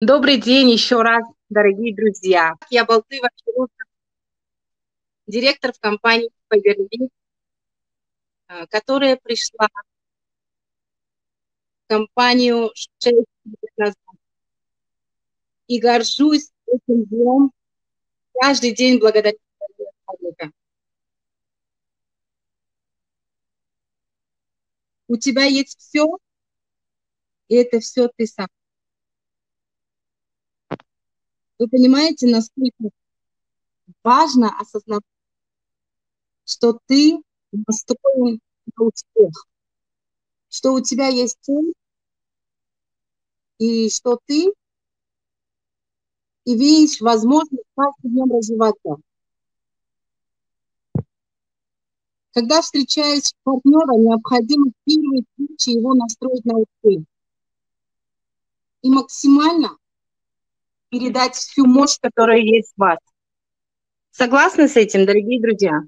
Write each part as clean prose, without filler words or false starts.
Добрый день еще раз, дорогие друзья. Я Балтыева, директор в компании Фаберлик, которая пришла в компанию 6 лет назад. И горжусь этим днем, каждый день благодаря человеку. У тебя есть все, и это все ты сам. Вы понимаете, насколько важно осознавать, что ты настроен на успех, что у тебя есть цель, и что ты имеешь возможность каждым днем развиваться. Когда встречаюсь с партнером, необходимо в первой встрече его настроить на успех и максимально передать всю мощь, которая есть в вас. Согласны с этим, дорогие друзья?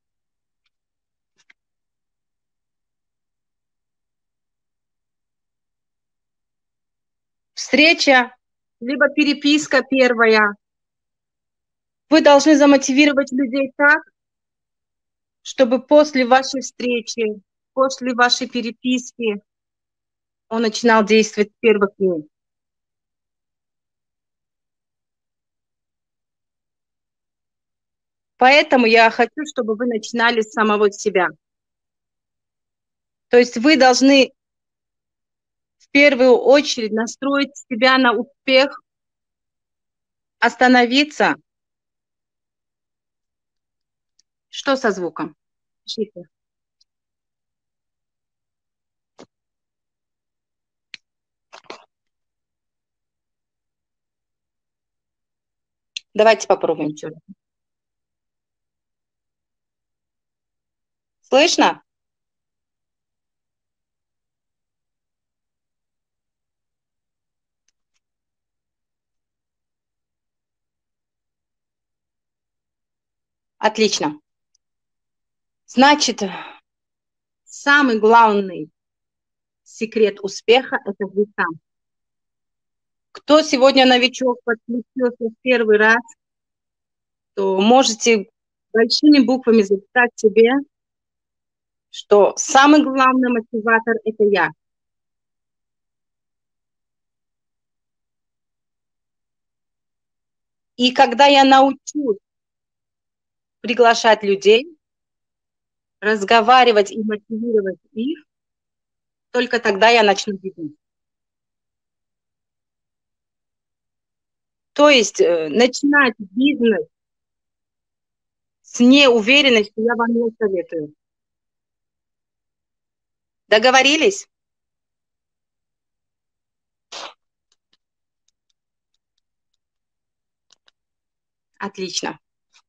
Встреча, либо переписка первая. Вы должны замотивировать людей так, чтобы после вашей встречи, после вашей переписки он начинал действовать с первых дней. Поэтому я хочу, чтобы вы начинали с самого себя. То есть вы должны в первую очередь настроить себя на успех, остановиться. Что со звуком? Пишите. Давайте попробуем еще раз. Слышно? Отлично. Значит, самый главный секрет успеха – это вы сам. Кто сегодня новичок, подключился в первый раз, то можете большими буквами записать себе, что самый главный мотиватор – это я. И когда я научусь приглашать людей, разговаривать и мотивировать их, только тогда я начну бизнес. То есть начинать бизнес с неуверенностью я вам не советую. Договорились? Отлично.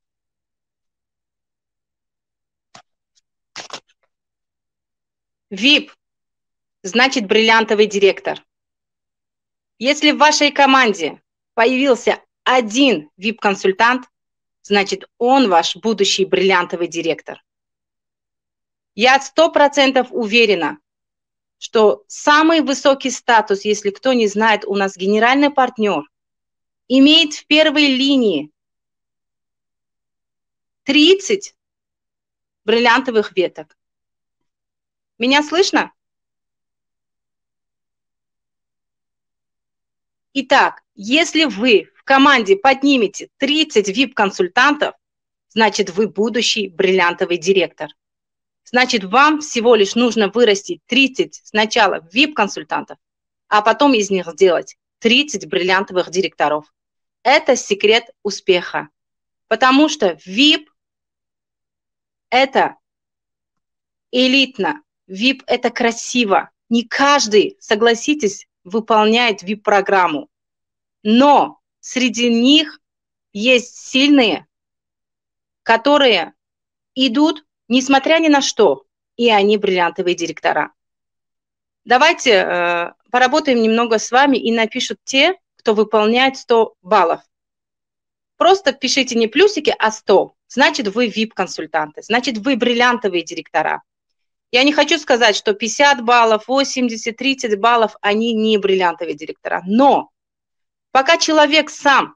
VIP значит бриллиантовый директор. Если в вашей команде появился один VIP-консультант, значит, он ваш будущий бриллиантовый директор. Я 100% уверена, что самый высокий статус, если кто не знает, у нас генеральный партнер, имеет в первой линии 30 бриллиантовых веток. Меня слышно? Итак, если вы в команде поднимете 30 VIP-консультантов, значит, вы будущий бриллиантовый директор. Значит, вам всего лишь нужно вырастить 30 сначала VIP-консультантов, а потом из них сделать 30 бриллиантовых директоров. Это секрет успеха. Потому что VIP – это элитно, VIP – это красиво. Не каждый, согласитесь, выполняет VIP-программу. Но среди них есть сильные, которые идут, несмотря ни на что, и они бриллиантовые директора. Давайте поработаем немного с вами и напишут те, кто выполняет 100 баллов. Просто пишите не плюсики, а 100. Значит, вы VIP-консультанты, значит, вы бриллиантовые директора. Я не хочу сказать, что 50 баллов, 80, 30 баллов, они не бриллиантовые директора. Но Пока человек сам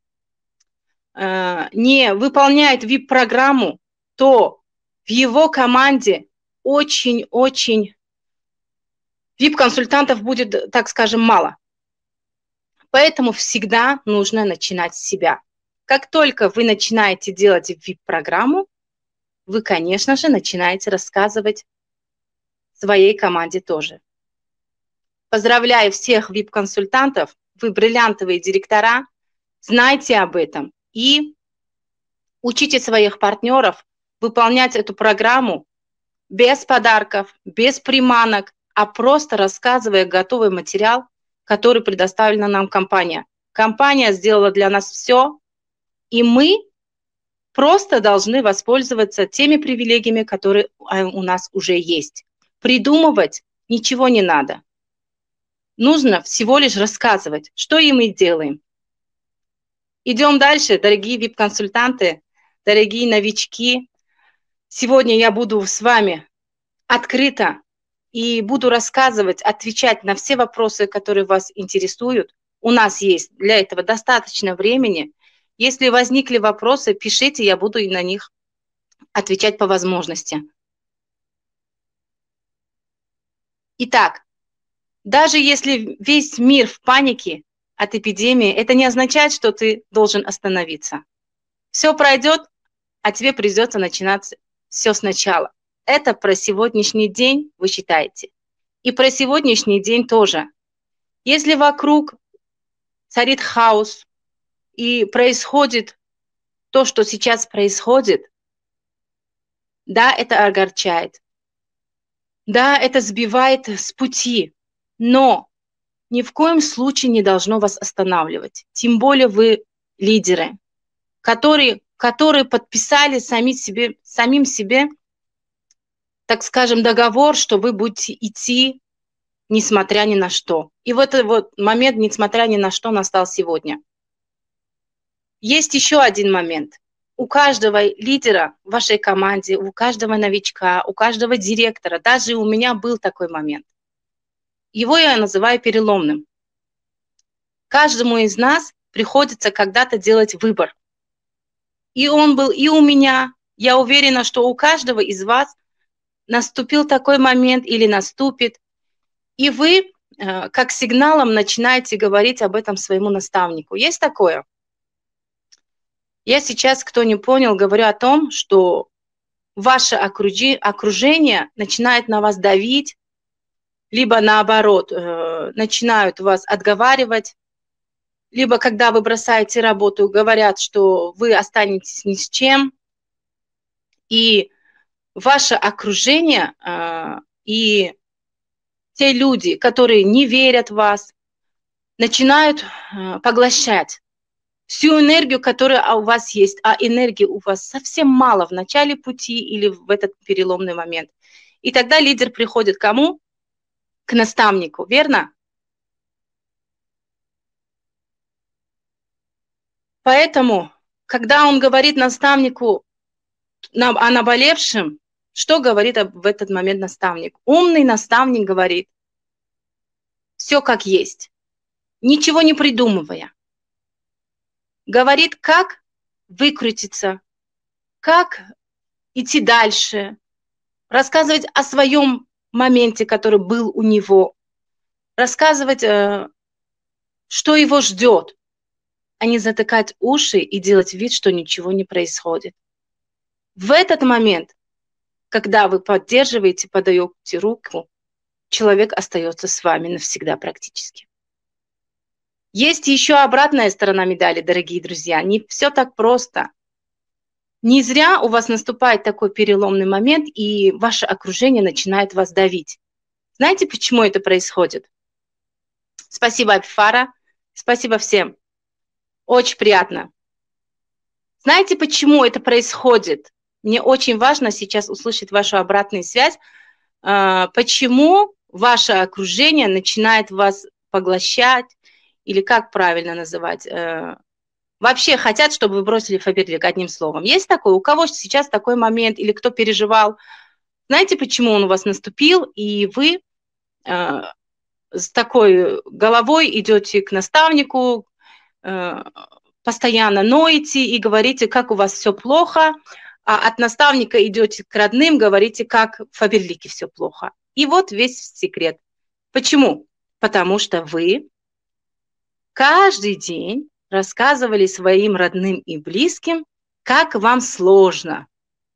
не выполняет VIP-программу, то в его команде очень-очень VIP-консультантов будет, так скажем, мало. Поэтому всегда нужно начинать с себя. Как только вы начинаете делать VIP-программу, вы, конечно же, начинаете рассказывать своей команде тоже. Поздравляю всех VIP-консультантов, вы бриллиантовые директора, знайте об этом и учите своих партнеров выполнять эту программу без подарков, без приманок, а просто рассказывая готовый материал, который предоставлена нам компания. Компания сделала для нас все, и мы просто должны воспользоваться теми привилегиями, которые у нас уже есть. Придумывать ничего не надо. Нужно всего лишь рассказывать, что и мы делаем. Идем дальше, дорогие VIP-консультанты, дорогие новички. Сегодня я буду с вами открыто и буду рассказывать, отвечать на все вопросы, которые вас интересуют. У нас есть для этого достаточно времени. Если возникли вопросы, пишите, я буду и на них отвечать по возможности. Итак, даже если весь мир в панике от эпидемии, это не означает, что ты должен остановиться. Все пройдет, а тебе придется начинать все сначала. Это про сегодняшний день, вы считаете. И про сегодняшний день тоже. Если вокруг царит хаос и происходит то, что сейчас происходит, да, это огорчает. Да, это сбивает с пути, но ни в коем случае не должно вас останавливать. Тем более вы лидеры, которые подписали самим себе, так скажем, договор, что вы будете идти несмотря ни на что. И в этот вот момент, несмотря ни на что, настал сегодня. Есть еще один момент. У каждого лидера в вашей команде, у каждого новичка, у каждого директора, даже у меня был такой момент. Его я называю переломным. Каждому из нас приходится когда-то делать выбор. И он был и у меня. Я уверена, что у каждого из вас наступил такой момент или наступит. И вы как сигналом начинаете говорить об этом своему наставнику. Есть такое? Я сейчас, кто не понял, говорю о том, что ваше окружение начинает на вас давить, либо наоборот, начинают вас отговаривать, либо когда вы бросаете работу, говорят, что вы останетесь ни с чем, и ваше окружение и те люди, которые не верят в вас, начинают поглощать всю энергию, которая у вас есть, а энергии у вас совсем мало в начале пути или в этот переломный момент. И тогда лидер приходит к кому? К наставнику, верно? Поэтому, когда он говорит наставнику о наболевшем, что говорит в этот момент наставник? Умный наставник говорит все как есть, ничего не придумывая. Говорит, как выкрутиться, как идти дальше, рассказывать о своем моменте, который был у него, рассказывать, что его ждет, а не затыкать уши и делать вид, что ничего не происходит. В этот момент, когда вы поддерживаете, подаете руку, человек остается с вами навсегда практически. Есть еще обратная сторона медали, дорогие друзья. Не все так просто. Не зря у вас наступает такой переломный момент, и ваше окружение начинает вас давить. Знаете, почему это происходит? Спасибо, Апифара. Спасибо всем. Очень приятно. Знаете, почему это происходит? Мне очень важно сейчас услышать вашу обратную связь. Почему ваше окружение начинает вас поглощать, или как правильно называть? Вообще хотят, чтобы вы бросили Фаберлик, одним словом. Есть такое? У кого сейчас такой момент, или кто переживал? Знаете, почему он у вас наступил, и вы с такой головой идете к наставнику, постоянно ноете и говорите, как у вас все плохо, а от наставника идете к родным, говорите, как в Фаберлике все плохо. И вот весь секрет. Почему? Потому что вы каждый день рассказывали своим родным и близким, как вам сложно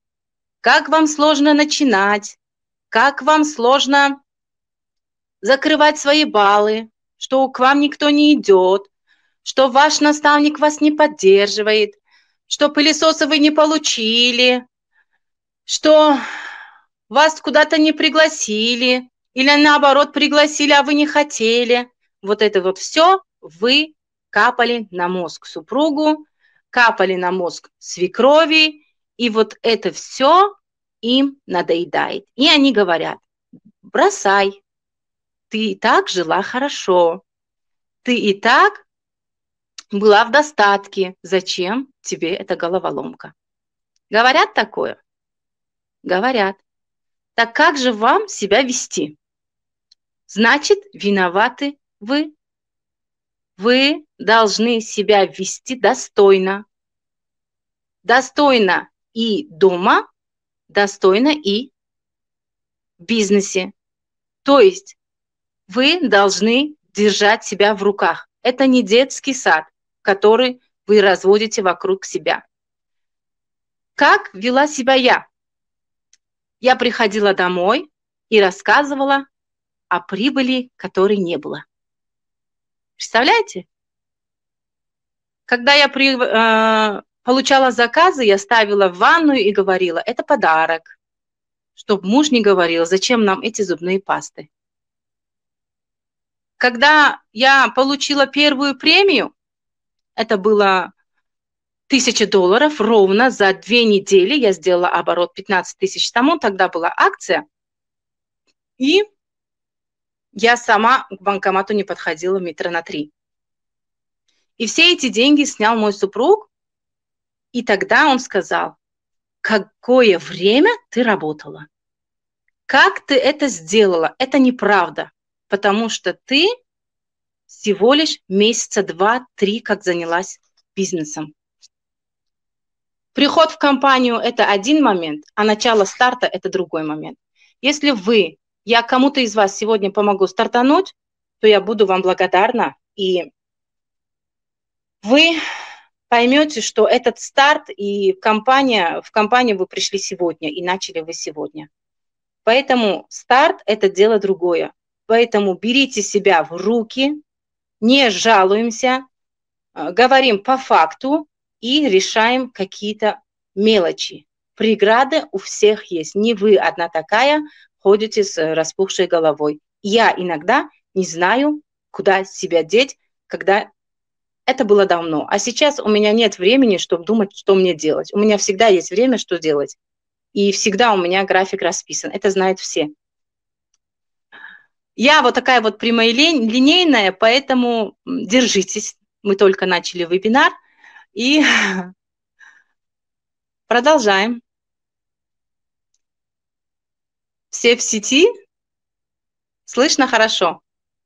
начинать, как вам сложно закрывать свои баллы, что к вам никто не идет, что ваш наставник вас не поддерживает, что пылесосы вы не получили, что вас куда-то не пригласили, или наоборот пригласили, а вы не хотели. Вот это вот все вы капали на мозг супругу, капали на мозг свекрови, и вот это все им надоедает. И они говорят: бросай, ты и так жила хорошо, ты и так была в достатке, зачем тебе эта головоломка? Говорят такое? Говорят. Так как же вам себя вести? Значит, виноваты вы. Вы должны себя вести достойно. Достойно и дома, достойно и в бизнесе. То есть вы должны держать себя в руках. Это не детский сад, который вы разводите вокруг себя. Как вела себя я? Я приходила домой и рассказывала о прибыли, которой не было. Представляете? Когда я получала заказы, я ставила в ванную и говорила: это подарок, чтобы муж не говорил, зачем нам эти зубные пасты. Когда я получила первую премию, это было $1000, ровно за 2 недели я сделала оборот 15 тысяч тому, тогда была акция, и я сама к банкомату не подходила метра на 3. И все эти деньги снял мой супруг, и тогда он сказал: какое время ты работала? Как ты это сделала? Это неправда, потому что ты всего лишь месяца 2-3 как занялась бизнесом. Приход в компанию – это один момент, а начало старта – это другой момент. Если я кому-то из вас сегодня помогу стартануть, то я буду вам благодарна, и вы поймете, что этот старт и в компанию вы пришли сегодня и начали вы сегодня. Поэтому старт – это дело другое. Поэтому берите себя в руки, не жалуемся, говорим по факту и решаем какие-то мелочи. Преграды у всех есть. Не вы одна такая ходите с распухшей головой. Я иногда не знаю, куда себя деть, когда это было давно. А сейчас у меня нет времени, чтобы думать, что мне делать. У меня всегда есть время, что делать. И всегда у меня график расписан. Это знают все. Я вот такая вот прямолинейная, поэтому держитесь. Мы только начали вебинар. И продолжаем. Все в сети? Слышно хорошо?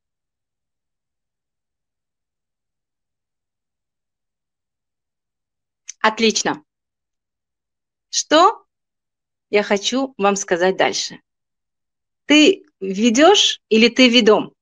Отлично. Что я хочу вам сказать дальше? Ты ведешь или ты ведом?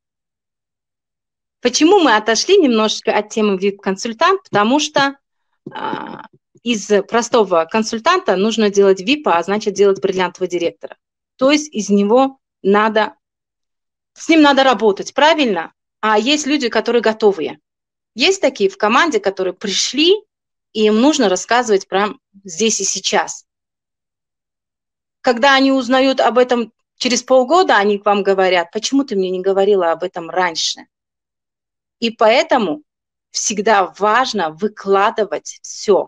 Почему мы отошли немножечко от темы VIP-консультант? Потому что из простого консультанта нужно делать VIP, а значит делать бриллиантового директора. То есть с ним надо работать, правильно? А есть люди, которые готовые. Есть такие в команде, которые пришли, и им нужно рассказывать прямо здесь и сейчас. Когда они узнают об этом через полгода, они к вам говорят: почему ты мне не говорила об этом раньше? И поэтому всегда важно выкладывать все.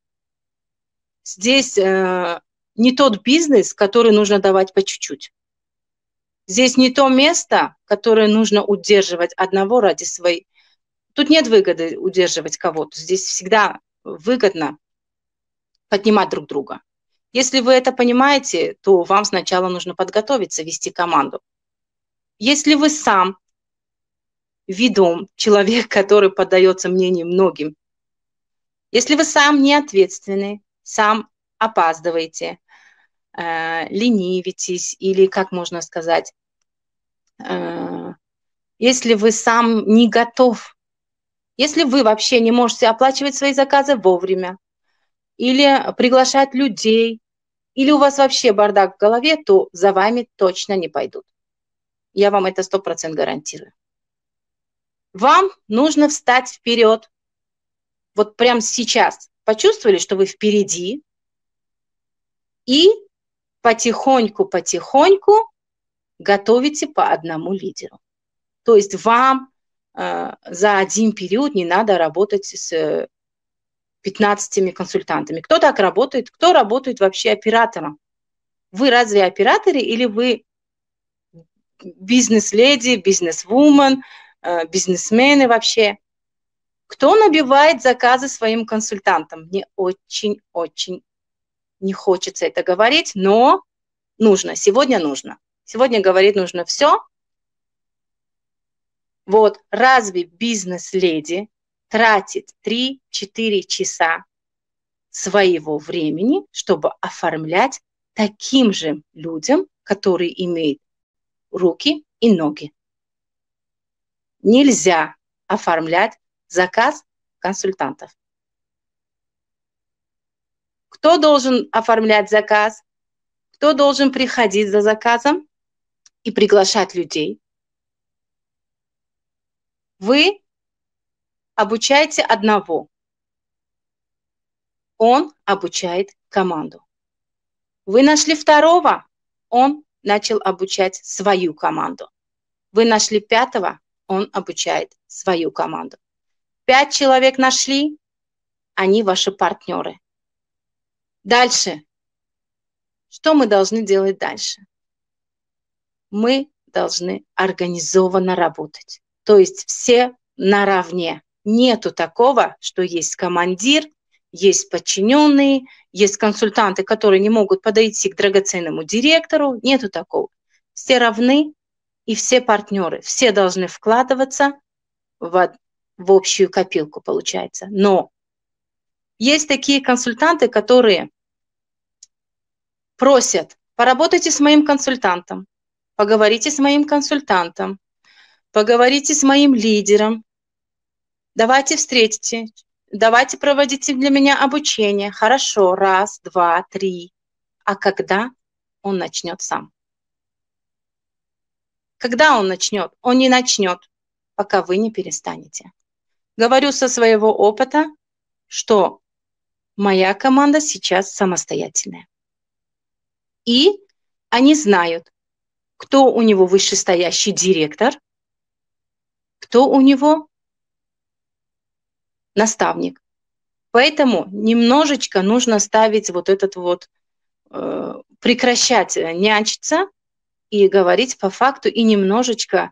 Здесь не тот бизнес, который нужно давать по чуть-чуть. Здесь не то место, которое нужно удерживать одного ради своей. Тут нет выгоды удерживать кого-то. Здесь всегда выгодно поднимать друг друга. Если вы это понимаете, то вам сначала нужно подготовиться, вести команду. Если вы сам ведом, человек, который поддается мнению многим. Если вы сам не ответственный, сам опаздываете, ленивитесь или, как можно сказать, если вы сам не готов, если вы вообще не можете оплачивать свои заказы вовремя или приглашать людей, или у вас вообще бардак в голове, то за вами точно не пойдут. Я вам это 100% гарантирую. Вам нужно встать вперед. Вот прямо сейчас почувствовали, что вы впереди, и потихоньку готовите по одному лидеру. То есть вам за один период не надо работать с 15 консультантами. Кто так работает? Кто работает вообще оператором? Вы разве операторы или вы бизнес-леди, бизнес-вумен, бизнесмены вообще? Кто набивает заказы своим консультантам? Мне очень-очень не хочется это говорить, но нужно. Сегодня нужно. Сегодня говорить нужно все. Вот разве бизнес-леди тратит 3-4 часа своего времени, чтобы оформлять таким же людям, которые имеют руки и ноги? Нельзя оформлять заказ консультантов. Кто должен оформлять заказ? Кто должен приходить за заказом и приглашать людей? Вы обучаете одного. Он обучает команду. Вы нашли второго, он начал обучать свою команду. Вы нашли пятого, он обучает свою команду. 5 человек нашли, они ваши партнеры. Дальше. Что мы должны делать дальше? Мы должны организованно работать. То есть все наравне. Нету такого, что есть командир, есть подчиненные, есть консультанты, которые не могут подойти к драгоценному директору. Нету такого. Все равны и все партнеры. Все должны вкладываться в общую копилку, получается. Но есть такие консультанты, которые просят: поработайте с моим консультантом, поговорите с моим консультантом, поговорите с моим лидером, давайте встретите, давайте проводите для меня обучение. Хорошо, 1, 2, 3. А когда он начнет сам? Когда он начнет? Он не начнет, пока вы не перестанете. Говорю со своего опыта, что моя команда сейчас самостоятельная. И они знают, кто у него вышестоящий директор, кто у него наставник. Поэтому немножечко нужно ставить вот этот вот, прекращать нянчиться и говорить по факту, и немножечко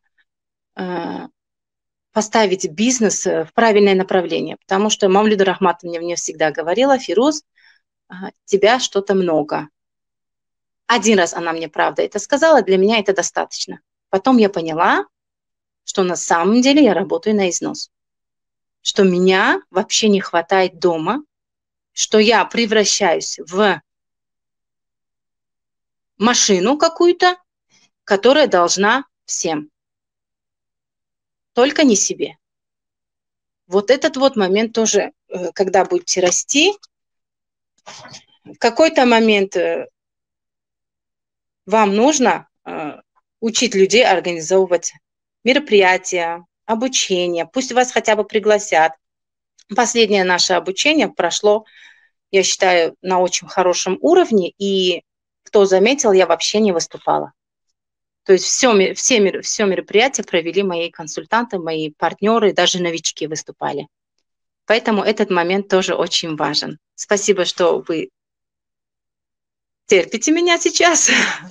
поставить бизнес в правильное направление. Потому что Мавлюда Рахматовна мне всегда говорила: Фируз, тебя что-то много. Один раз она мне, правда, это сказала, для меня это достаточно. Потом я поняла, что на самом деле я работаю на износ. Что меня вообще не хватает дома, что я превращаюсь в машину какую-то, которая должна всем, только не себе. Вот этот вот момент тоже, когда будете расти, в какой-то момент вам нужно учить людей организовывать мероприятия, обучение, пусть вас хотя бы пригласят. Последнее наше обучение прошло, я считаю, на очень хорошем уровне, и кто заметил, я вообще не выступала. То есть все мероприятие провели мои консультанты, мои партнеры, даже новички выступали. Поэтому этот момент тоже очень важен. Спасибо, что вы терпите меня сейчас.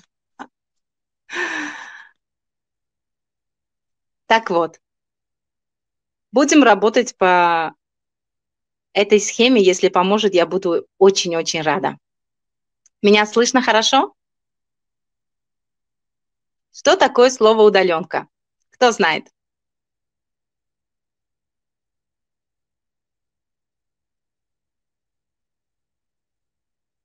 Так вот, будем работать по этой схеме. Если поможет, я буду очень-очень рада. Меня слышно хорошо? Что такое слово удаленка? Кто знает?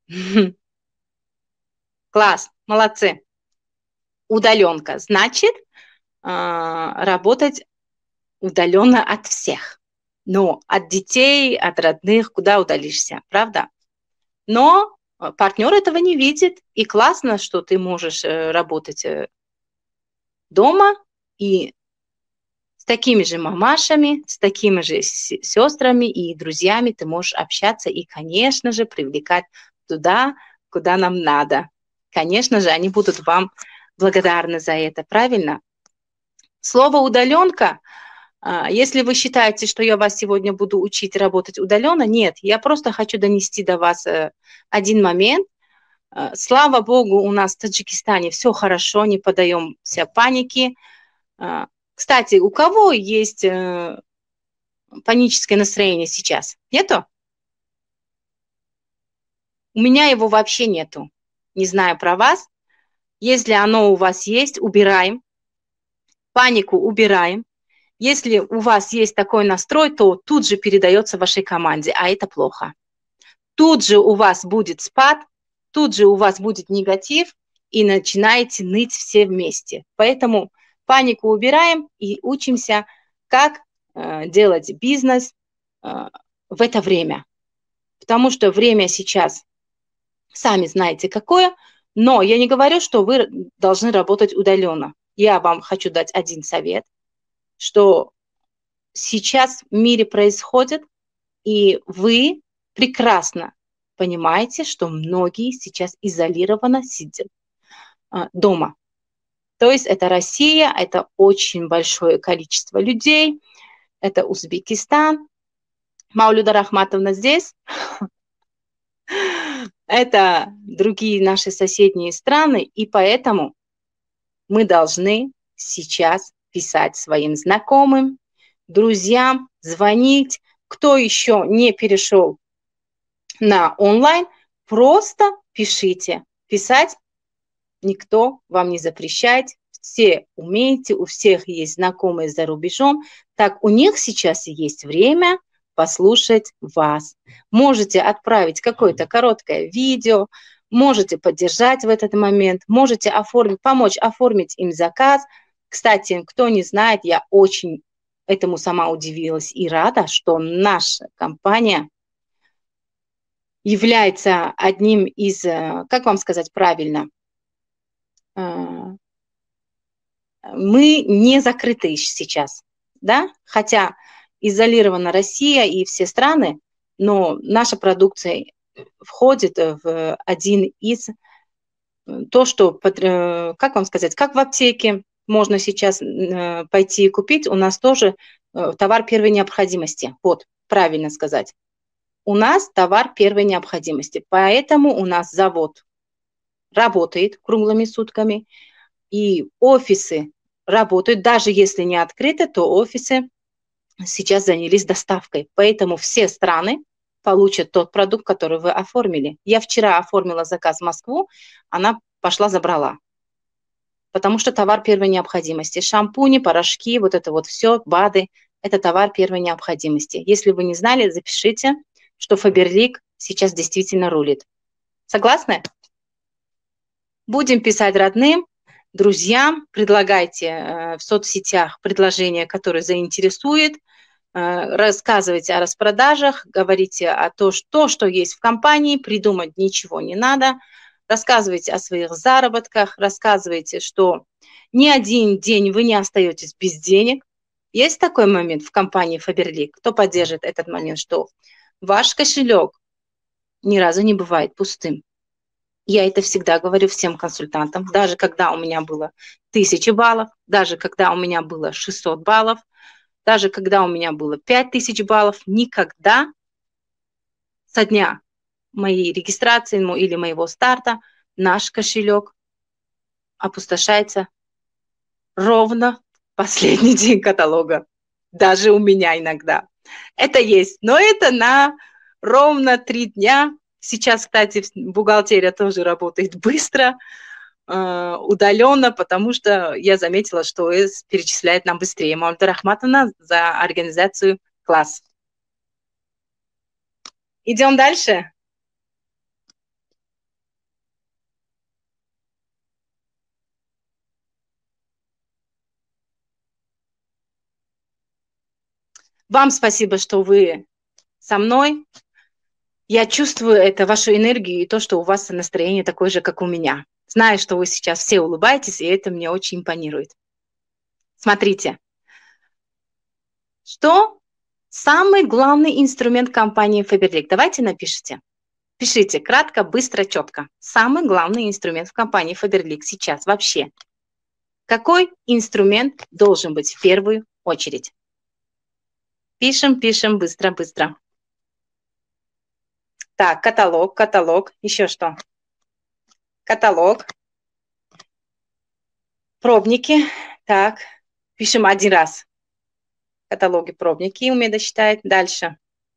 Класс, молодцы. Удаленка значит работать удаленно от всех. Но от детей, от родных, куда удалишься, правда? Но партнер этого не видит. И классно, что ты можешь работать дома и с такими же мамашами, с такими же сестрами и друзьями ты можешь общаться и, конечно же, привлекать туда, куда нам надо. Конечно же, они будут вам благодарны за это, правильно? Слово «удаленка», если вы считаете, что я вас сегодня буду учить работать удаленно, нет, я просто хочу донести до вас один момент. Слава богу, у нас в Таджикистане все хорошо, не поддаемся панике. Кстати, у кого есть паническое настроение сейчас? Нету? У меня его вообще нету. Не знаю про вас. Если оно у вас есть, убираем. Панику убираем. Если у вас есть такой настрой, то тут же передается вашей команде, а это плохо. Тут же у вас будет спад, тут же у вас будет негатив, и начинаете ныть все вместе. Поэтому панику убираем и учимся, как делать бизнес в это время. Потому что время сейчас, сами знаете какое, но я не говорю, что вы должны работать удаленно. Я вам хочу дать один совет, что сейчас в мире происходит, и вы прекрасно понимаете, что многие сейчас изолированно сидят дома. То есть это Россия, это очень большое количество людей, это Узбекистан. Маулюда Рахматовна здесь. Это другие наши соседние страны, и поэтому мы должны сейчас писать своим знакомым, друзьям, звонить. Кто еще не перешел на онлайн, просто пишите. Писать никто вам не запрещает. Все умеете, у всех есть знакомые за рубежом. Так у них сейчас есть время послушать вас. Можете отправить какое-то короткое видео, можете поддержать в этот момент, можете помочь оформить им заказ. Кстати, кто не знает, я очень этому сама удивилась и рада, что наша компания является одним из, как вам сказать правильно, мы не закрыты сейчас, да, хотя изолирована Россия и все страны, но наша продукция входит в один из то, что, как вам сказать, как в аптеке можно сейчас пойти и купить, у нас тоже товар первой необходимости, вот, правильно сказать. У нас товар первой необходимости, поэтому у нас завод работает круглыми сутками, и офисы работают, даже если не открыты, то офисы сейчас занялись доставкой. Поэтому все страны получат тот продукт, который вы оформили. Я вчера оформила заказ в Москву, она пошла забрала. Потому что товар первой необходимости. Шампуни, порошки, вот это вот все, БАДы, это товар первой необходимости. Если вы не знали, запишите, что Фаберлик сейчас действительно рулит. Согласны? Будем писать родным, друзьям, предлагайте в соцсетях предложения, которые заинтересуют, рассказывайте о распродажах, говорите о том, что есть в компании, придумать ничего не надо, рассказывайте о своих заработках, рассказывайте, что ни один день вы не остаетесь без денег. Есть такой момент в компании Faberlic, кто поддержит этот момент, что ваш кошелек ни разу не бывает пустым. Я это всегда говорю всем консультантам, даже когда у меня было 1000 баллов, даже когда у меня было 600 баллов, даже когда у меня было 5000 баллов, никогда со дня моей регистрации или моего старта наш кошелек опустошается ровно в последний день каталога. Даже у меня иногда. Это есть, но это на ровно 3 дня. Сейчас, кстати, бухгалтерия тоже работает быстро, удаленно, потому что я заметила, что ОС перечисляет нам быстрее. Маулюда Рахматовна за организацию класс. Идем дальше. Вам спасибо, что вы со мной. Я чувствую это, вашу энергию и то, что у вас настроение такое же, как у меня. Знаю, что вы сейчас все улыбаетесь, и это мне очень импонирует. Смотрите, что самый главный инструмент компании Faberlic? Давайте напишите. Пишите кратко, быстро, четко. Самый главный инструмент в компании Faberlic сейчас вообще. Какой инструмент должен быть в первую очередь? Пишем, пишем, быстро, быстро. Так, каталог, каталог. Еще что? Каталог. Пробники. Так, пишем один раз. Каталоги, пробники, Умеда считает. Дальше.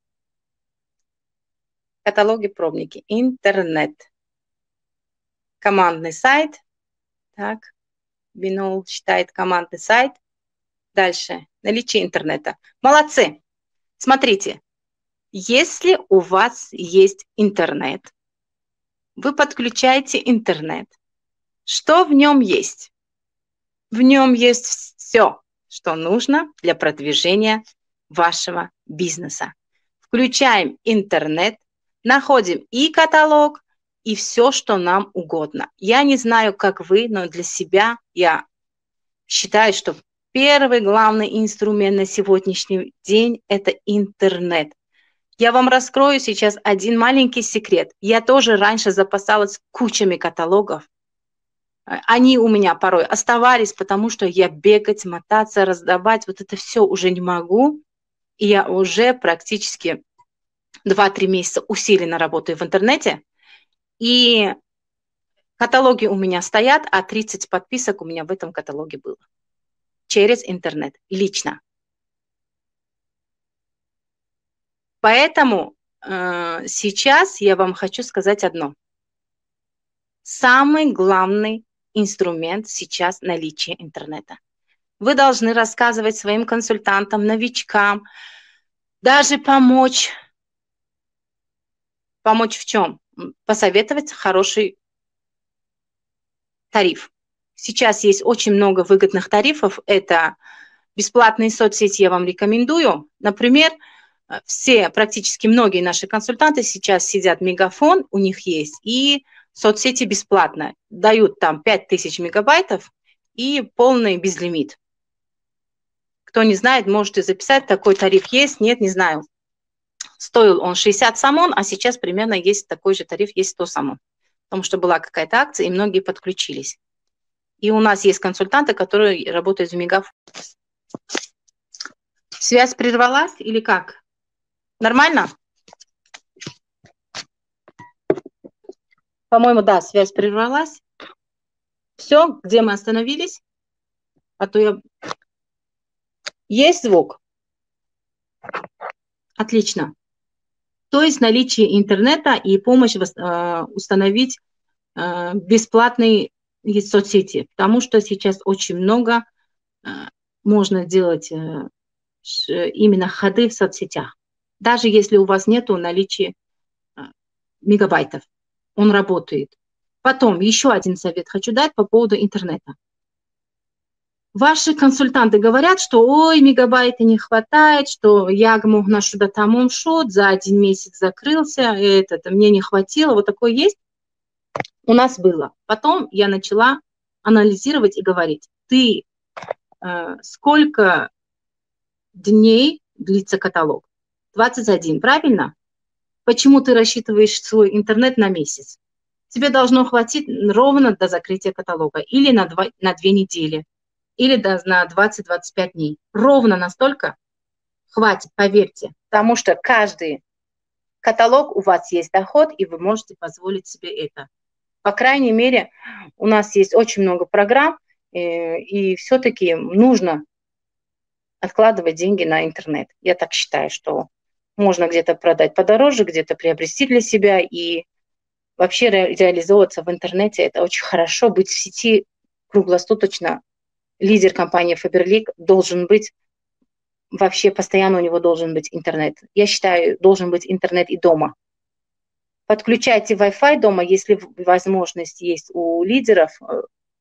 Каталоги, пробники. Интернет. Командный сайт. Так, Бинол считает командный сайт. Дальше. Наличие интернета. Молодцы. Смотрите. Если у вас есть интернет, вы подключаете интернет. Что в нем есть? В нем есть все, что нужно для продвижения вашего бизнеса. Включаем интернет, находим и каталог, и все, что нам угодно. Я не знаю, как вы, но для себя я считаю, что первый главный инструмент на сегодняшний день – это интернет. Я вам раскрою сейчас один маленький секрет. Я тоже раньше запасалась кучами каталогов. Они у меня порой оставались, потому что я бегать, мотаться, раздавать, вот это все уже не могу. И я уже практически 2-3 месяца усиленно работаю в интернете. И каталоги у меня стоят, а 30 подписок у меня в этом каталоге было. Через интернет, лично. Поэтому сейчас я вам хочу сказать одно. Самый главный инструмент сейчас наличие интернета. Вы должны рассказывать своим консультантам, новичкам, даже помочь. Помочь в чем? Посоветовать хороший тариф. Сейчас есть очень много выгодных тарифов. Это бесплатные соцсети, я вам рекомендую. Например, практически многие наши консультанты сейчас сидят в Мегафон, у них есть, и соцсети бесплатно. Дают там 5000 мегабайтов и полный безлимит. Кто не знает, можете записать, такой тариф есть, нет, не знаю. Стоил он 60 самон, а сейчас примерно есть такой же тариф, есть 100 самон. Потому что была какая-то акция, и многие подключились. И у нас есть консультанты, которые работают в Мегафон. Связь прервалась или как? Нормально? По-моему, да, связь прервалась. Все, где мы остановились? А то я... Есть звук? Отлично. То есть наличие интернета и помощь установить бесплатные соцсети, потому что сейчас очень много можно делать именно ходы в соцсетях. Даже если у вас нет наличия мегабайтов, он работает. Потом еще один совет хочу дать по поводу интернета. Ваши консультанты говорят, что ой, мегабайта не хватает, что я мог на что-то там шот, за 1 месяц закрылся, мне не хватило. Вот такое есть? У нас было. Потом я начала анализировать и говорить, ты сколько дней длится каталог? 21, правильно? Почему ты рассчитываешь свой интернет на месяц? Тебе должно хватить ровно до закрытия каталога или на 2 недели. Или на 20-25 дней. Ровно настолько хватит, поверьте. Потому что каждый каталог у вас есть доход, и вы можете позволить себе это. По крайней мере, у нас есть очень много программ, и все-таки нужно откладывать деньги на интернет. Я так считаю, что можно где-то продать подороже, где-то приобрести для себя, и вообще реализовываться в интернете. Это очень хорошо, быть в сети круглосуточно. Лидер компании Faberlic должен быть, вообще постоянно у него должен быть интернет. Я считаю, должен быть интернет и дома. Подключайте Wi-Fi дома, если возможность есть у лидеров.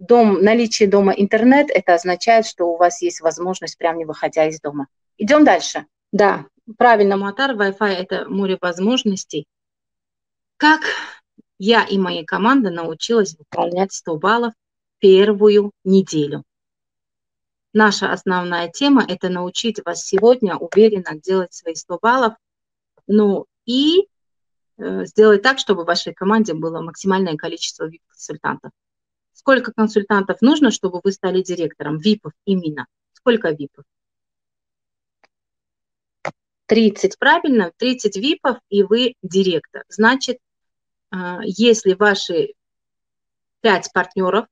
наличие дома интернет, это означает, что у вас есть возможность прям не выходя из дома. Идем дальше. Да, правильно, Муатар, Wi-Fi – это море возможностей. Как я и моя команда научилась выполнять 100 баллов первую неделю? Наша основная тема – это научить вас сегодня уверенно делать свои 100 баллов, ну и сделать так, чтобы в вашей команде было максимальное количество VIP-консультантов. Сколько консультантов нужно, чтобы вы стали директором? ВИПов именно. Сколько ВИПов? 30, правильно? 30 ВИПов, и вы директор. Значит, если ваши 5 партнеров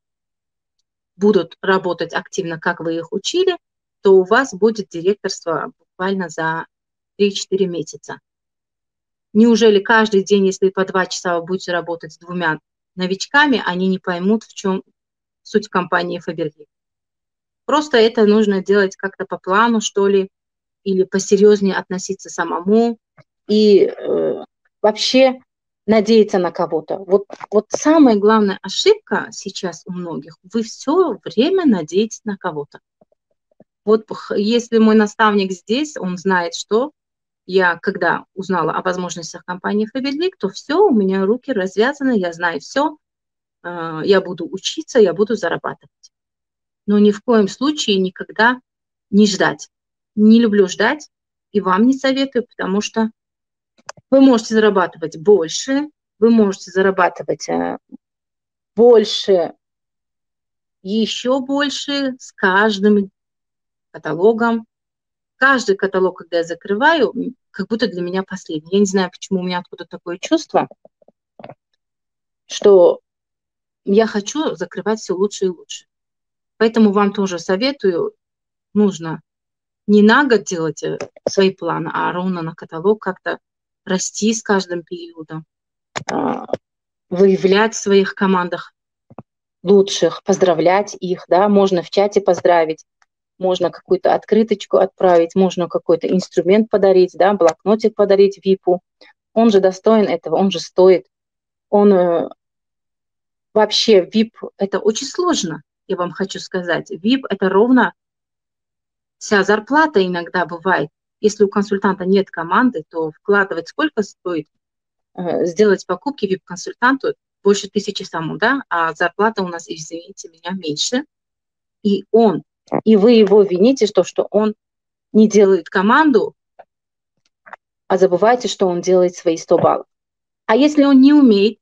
будут работать активно, как вы их учили, то у вас будет директорство буквально за 3-4 месяца. Неужели каждый день, если по 2 часа вы будете работать с 2 новичками, они не поймут, в чем суть компании Faberlic? Просто это нужно делать как-то по плану, что ли, или посерьезнее относиться самому и вообще надеяться на кого-то. Вот самая главная ошибка сейчас у многих, вы все время надеетесь на кого-то. Вот если мой наставник здесь, он знает, что я, когда узнала о возможностях компании Faberlic, то все, у меня руки развязаны, я знаю все, я буду учиться, я буду зарабатывать. Но ни в коем случае никогда не ждать. Не люблю ждать, и вам не советую, потому что вы можете зарабатывать больше, вы можете зарабатывать больше, еще больше с каждым каталогом. Каждый каталог, когда я закрываю, как будто для меня последний. Я не знаю, почему у меня откуда такое чувство, что я хочу закрывать все лучше и лучше. Поэтому вам тоже советую, нужно не на год делать свои планы, а ровно на каталог как-то расти с каждым периодом, выявлять в своих командах лучших, поздравлять их, да, можно в чате поздравить, можно какую-то открыточку отправить, можно какой-то инструмент подарить, да, блокнотик подарить ВИПу. Он же достоин этого, он же стоит. Он вообще ВИП – это очень сложно, я вам хочу сказать. ВИП – это ровно вся зарплата иногда бывает. Если у консультанта нет команды, то вкладывать сколько стоит сделать покупки VIP-консультанту больше 1000 самому, да, а зарплата у нас, извините меня, меньше. И вы его вините, что он не делает команду, а забываете, что он делает свои 100 баллов. А если он не умеет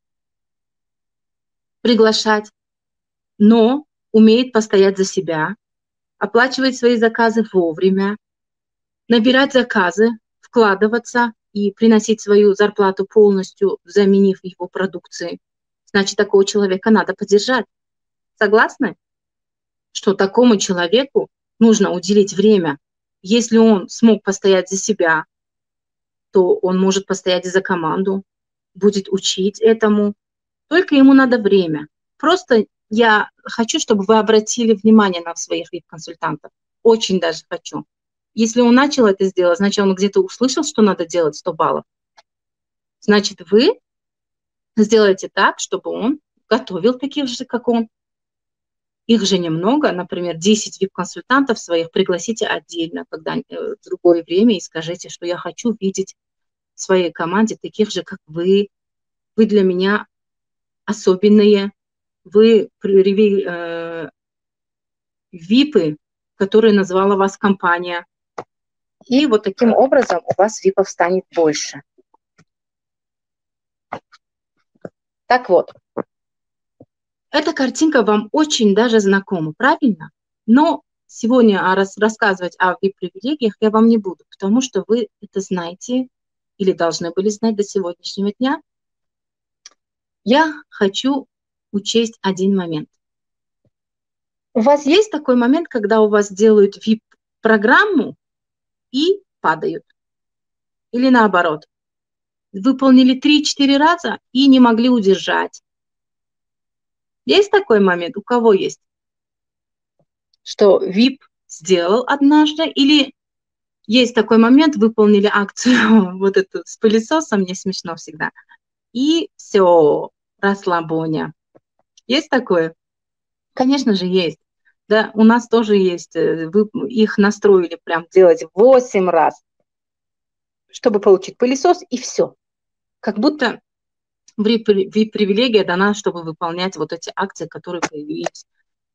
приглашать, но умеет постоять за себя, оплачивать свои заказы вовремя, набирать заказы, вкладываться и приносить свою зарплату полностью, заменив его продукцией, значит, такого человека надо поддержать. Согласны? Что такому человеку нужно уделить время. Если он смог постоять за себя, то он может постоять и за команду, будет учить этому. Только ему надо время. Просто я хочу, чтобы вы обратили внимание на своих VIP-консультантов. Очень даже хочу. Если он начал это сделать, значит, он где-то услышал, что надо делать 100 баллов. Значит, вы сделаете так, чтобы он готовил таких же, как он. Их же немного, например, 10 VIP-консультантов своих пригласите отдельно, когда в другое время, и скажите, что я хочу видеть в своей команде таких же, как вы. Вы для меня особенные. Вы ВИПы, которые назвала вас компания. И вот таким образом у вас ВИПов станет больше. Так вот, эта картинка вам очень даже знакома, правильно? Но сегодня рассказывать о VIP-привилегиях я вам не буду, потому что вы это знаете или должны были знать до сегодняшнего дня. Я хочу учесть один момент. У вас есть такой момент, когда у вас делают VIP-программу и падают? Или наоборот? Выполнили 3-4 раза и не могли удержать. Есть такой момент? У кого есть? Что VIP сделал однажды, или есть такой момент, выполнили акцию вот эту с пылесосом, мне смешно всегда, и все, расслабоня. Есть такое? Конечно же, есть. Да, у нас тоже есть. Вы их настроили прям делать 8 раз, чтобы получить пылесос, и все. Как будто VIP-привилегия дана, чтобы выполнять вот эти акции, которые появились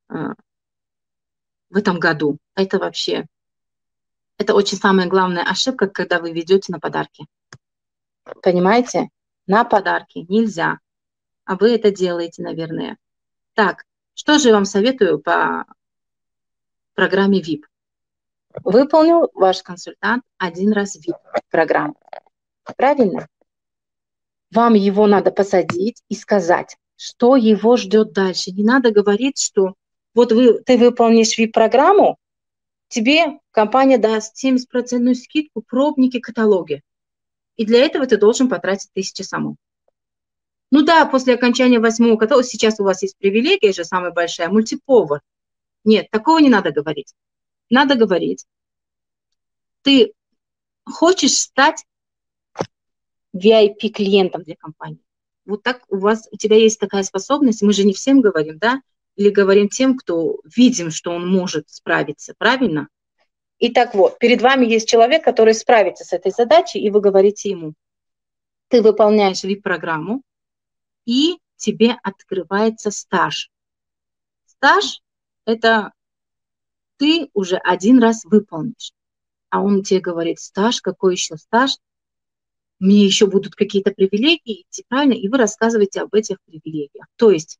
в этом году. Это вообще, это очень самая главная ошибка, когда вы ведете на подарки. Понимаете? На подарки нельзя. А вы это делаете, наверное. Так, что же я вам советую по программе VIP? Выполнил ваш консультант 1 раз VIP-программу. Правильно? Вам его надо посадить и сказать, что его ждет дальше. Не надо говорить, что вот ты выполнишь VIP-программу, тебе компания даст 70% скидку, пробники, каталоги. И для этого ты должен потратить 1000 саму. Ну да, после окончания 8-го каталога, сейчас у вас есть привилегия же самая большая, мультиповар. Нет, такого не надо говорить. Надо говорить, ты хочешь стать VIP-клиентом для компании. Вот так у тебя есть такая способность, мы же не всем говорим, да? Или говорим тем, кто видим, что он может справиться, правильно? Итак, вот, перед вами есть человек, который справится с этой задачей, и вы говорите ему, ты выполняешь VIP-программу, и тебе открывается стаж. Стаж – это ты уже 1 раз выполнишь. А он тебе говорит, стаж, какой еще стаж? Мне еще будут какие-то привилегии идти, правильно? И вы рассказываете об этих привилегиях. То есть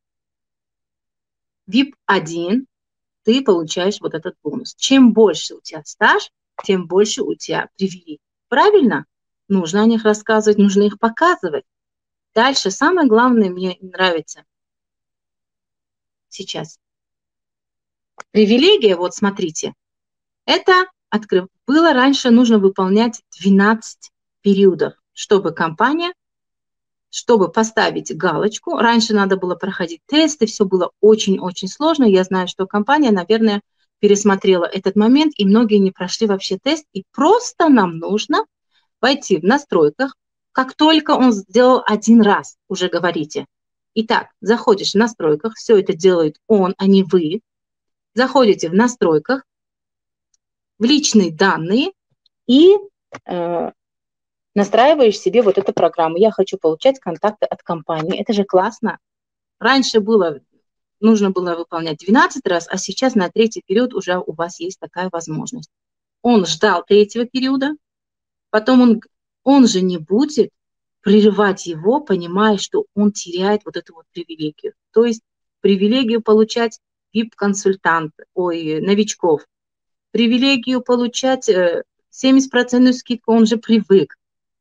VIP-1 ты получаешь вот этот бонус. Чем больше у тебя стаж, тем больше у тебя привилегий. Правильно? Нужно о них рассказывать, нужно их показывать. Дальше самое главное мне нравится сейчас. Привилегия, вот смотрите, это было раньше нужно выполнять 12 периодов, чтобы компания, чтобы поставить галочку. Раньше надо было проходить тесты, все было очень-очень сложно. Я знаю, что компания, наверное, пересмотрела этот момент, и многие не прошли вообще тест. И просто нам нужно войти в настройках. Как только он сделал 1 раз, уже говорите. Итак, заходишь в настройках, все это делает он, а не вы. Заходите в настройках, в личные данные и настраиваешь себе вот эту программу. Я хочу получать контакты от компании. Это же классно. Раньше нужно было выполнять 12 раз, а сейчас на 3-й период уже у вас есть такая возможность. Он ждал 3-го периода, потом он же не будет прерывать его, понимая, что он теряет вот эту вот привилегию. То есть привилегию получать новичков, привилегию получать 70% скидку, он же привык.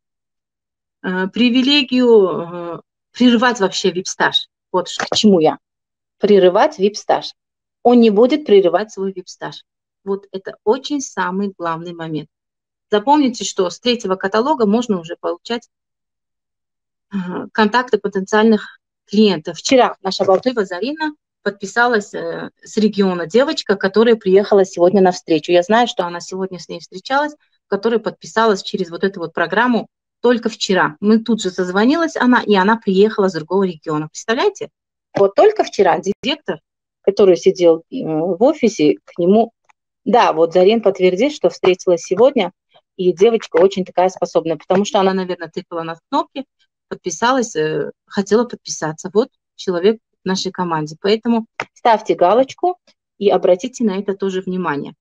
Привилегию прерывать вообще VIP-стаж. Вот к чему я. Прерывать VIP-стаж. Он не будет прерывать свой VIP-стаж. Вот это очень самый главный момент. Запомните, что с 3-го каталога можно уже получать контакты потенциальных клиентов. Вчера наша болтливая Зарина подписалась с региона девочка, которая приехала сегодня на встречу. Я знаю, что она сегодня с ней встречалась, которая подписалась через вот эту вот программу только вчера. Мы тут же созвонилась она, и она приехала с другого региона. Представляете? Вот только вчера директор, который сидел в офисе, к нему... Да, вот Зарин подтвердит, что встретилась сегодня, и девочка очень такая способная, потому что она, наверное, тыкала на кнопки, подписалась, хотела подписаться. Вот человек в нашей команде. Поэтому ставьте галочку и обратите на это тоже внимание.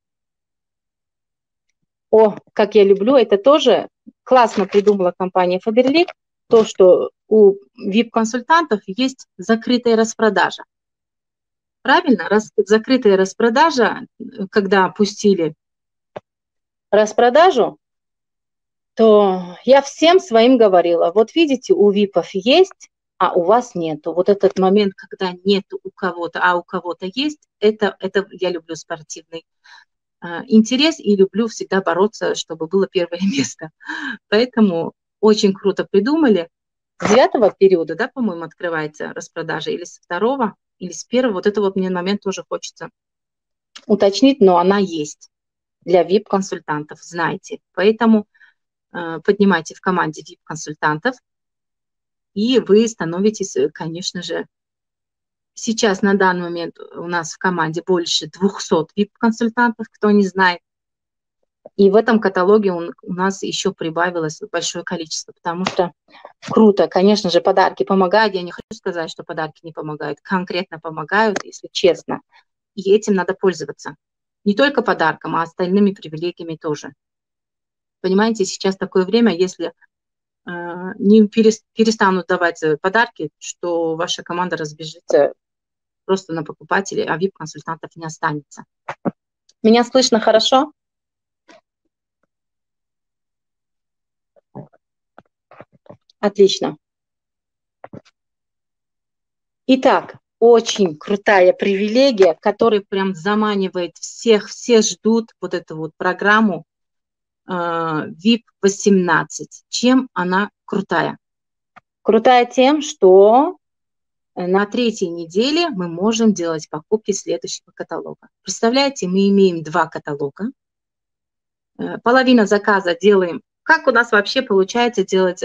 О, как я люблю, это тоже классно придумала компания Faberlic, то, что у VIP-консультантов есть закрытая распродажа. Правильно? Закрытая распродажа, когда пустили распродажу, то я всем своим говорила, вот видите, у ВИПов есть, а у вас нету. Вот этот момент, когда нету у кого-то, а у кого-то есть, это я люблю спортивный интерес и люблю всегда бороться, чтобы было первое место. Поэтому очень круто придумали. С 9-го периода, да, по-моему, открывается распродажа, или с 2-го, или с 1-го. Вот это вот мне момент тоже хочется уточнить, но она есть для VIP-консультантов, знаете. Поэтому поднимайте в команде VIP-консультантов, и вы становитесь, конечно же, Сейчас на данный момент у нас в команде больше 200 VIP-консультантов, кто не знает. И в этом каталоге у нас еще прибавилось большое количество, потому что круто. Конечно же, подарки помогают. Я не хочу сказать, что подарки не помогают. Конкретно помогают, если честно. И этим надо пользоваться. Не только подарком, а остальными привилегиями тоже. Понимаете, сейчас такое время, если не перестанут давать подарки, что ваша команда разбежится просто на покупателей, а VIP-консультантов не останется. Меня слышно хорошо? Отлично. Итак, очень крутая привилегия, которая прям заманивает всех, все ждут вот эту вот программу VIP 18. Чем она крутая? Крутая тем, что на 3-й неделе мы можем делать покупки следующего каталога. Представляете, мы имеем 2 каталога. Половина заказа делаем. Как у нас вообще получается делать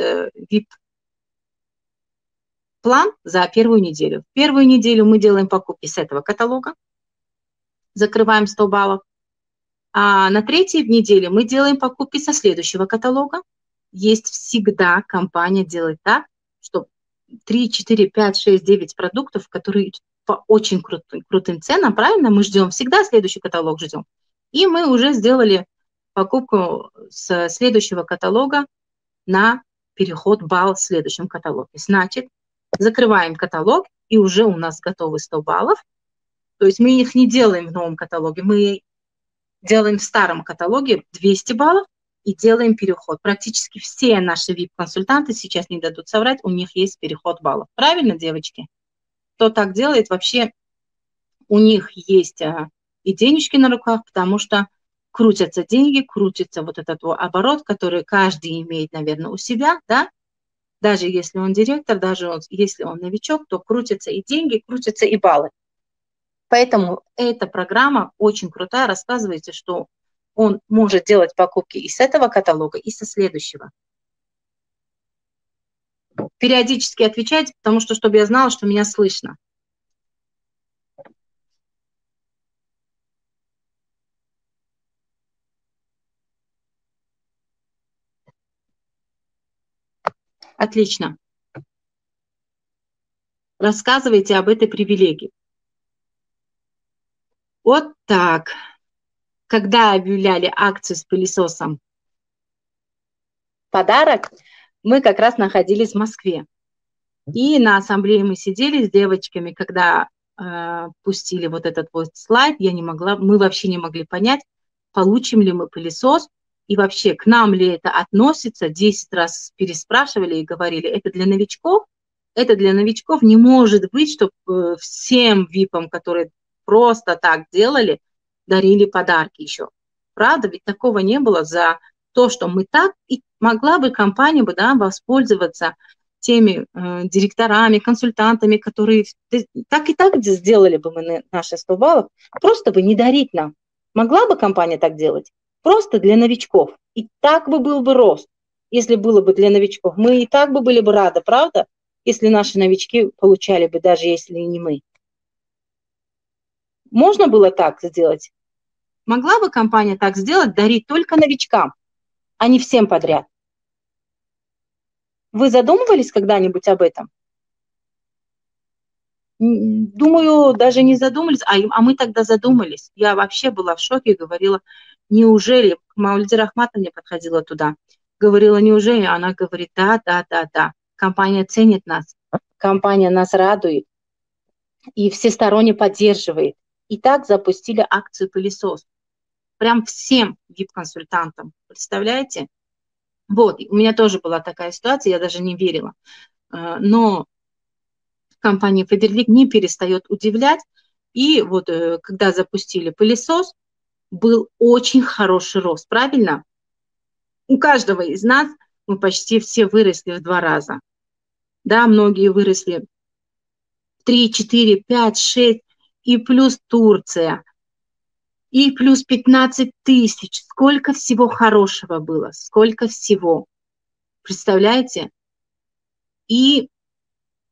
VIP-план за 1-ю неделю? В 1-ю неделю мы делаем покупки с этого каталога, закрываем 100 баллов. А на 3-й неделе мы делаем покупки со следующего каталога. Есть всегда компания делает так, что 3, 4, 5, 6, 9 продуктов, которые по очень крутым ценам, правильно? Мы ждем, всегда следующий каталог ждем. И мы уже сделали покупку с следующего каталога на переход балл в следующем каталоге. Значит, закрываем каталог, и уже у нас готовы 100 баллов. То есть мы их не делаем в новом каталоге, мы делаем в старом каталоге 200 баллов и делаем переход. Практически все наши VIP-консультанты, сейчас не дадут соврать, у них есть переход баллов. Правильно, девочки? Кто так делает, вообще у них есть и денежки на руках, потому что крутятся деньги, крутится вот этот вот оборот, который каждый имеет, наверное, у себя, да? Даже если он директор, даже если он новичок, то крутятся и деньги, крутятся и баллы. Поэтому эта программа очень крутая, рассказывается, что он может делать покупки и с этого каталога, и со следующего. Периодически отвечайте, потому что, чтобы я знала, что меня слышно. Отлично. Рассказывайте об этой привилегии. Вот так. Когда объявляли акцию с пылесосом подарок, мы как раз находились в Москве. И на ассамблее мы сидели с девочками, когда пустили вот этот вот слайд, мы вообще не могли понять, получим ли мы пылесос, и вообще к нам ли это относится. 10 раз переспрашивали и говорили, это для новичков? Это для новичков не может быть, чтобы всем ВИПам, которые просто так делали, дарили подарки еще. Правда? Ведь такого не было за то, что мы так, и могла бы компания бы, да, воспользоваться теми директорами, консультантами, которые так и так сделали бы мы наши 100 баллов, просто бы не дарить нам. Могла бы компания так делать? Просто для новичков. И так бы был бы рост, если было бы для новичков. Мы и так бы были бы рады, правда? Если наши новички получали бы, даже если и не мы. Можно было так сделать? Могла бы компания так сделать, дарить только новичкам, а не всем подряд? Вы задумывались когда-нибудь об этом? Думаю, даже не задумались, а мы тогда задумались. Я вообще была в шоке и говорила, неужели, Маулиде Рахматовна подходила туда, говорила, неужели? Она говорит, да, компания ценит нас, компания нас радует и всесторонне поддерживает. И так запустили акцию «Пылесос». Прям всем VIP-консультантам, представляете? Вот, у меня тоже была такая ситуация, я даже не верила. Но компания Фаберлик не перестает удивлять. И вот когда запустили пылесос, был очень хороший рост, правильно? У каждого из нас мы почти все выросли в 2 раза. Да, многие выросли в 3, 4, 5, 6, и плюс Турция, и плюс 15 тысяч. Сколько всего хорошего было, сколько всего. Представляете? И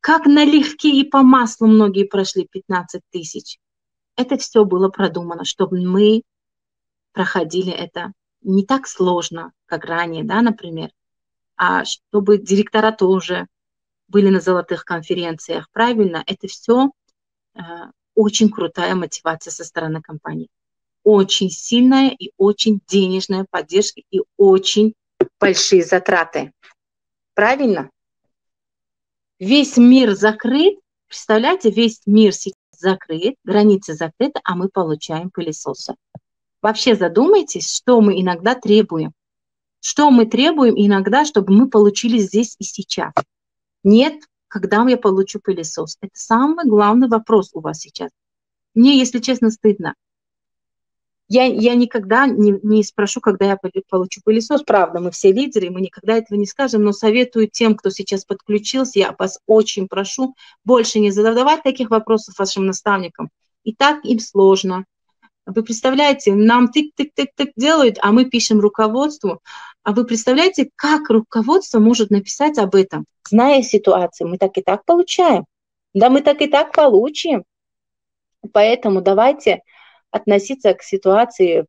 как налегке и по маслу многие прошли 15 тысяч. Это все было продумано, чтобы мы проходили это не так сложно, как ранее, да, например, а чтобы директора тоже были на золотых конференциях, правильно? Это все очень крутая мотивация со стороны компании. Очень сильная и очень денежная поддержка и очень большие затраты. Правильно? Весь мир закрыт. Представляете, весь мир сейчас закрыт, границы закрыты, а мы получаем пылесосы. Вообще задумайтесь, что мы иногда требуем. Что мы требуем иногда, чтобы мы получили здесь и сейчас. Нет, когда я получу пылесос. Это самый главный вопрос у вас сейчас. Мне, если честно, стыдно. Я никогда не спрошу, когда я получу пылесос. Правда, мы все лидеры, мы никогда этого не скажем, но советую тем, кто сейчас подключился, я вас очень прошу больше не задавать таких вопросов вашим наставникам. И так им сложно. Вы представляете, нам тык-тык-тык-тык делают, а мы пишем руководству. А вы представляете, как руководство может написать об этом? Зная ситуацию, мы так и так получаем. Да, мы так и так получим. Поэтому давайте относиться к ситуации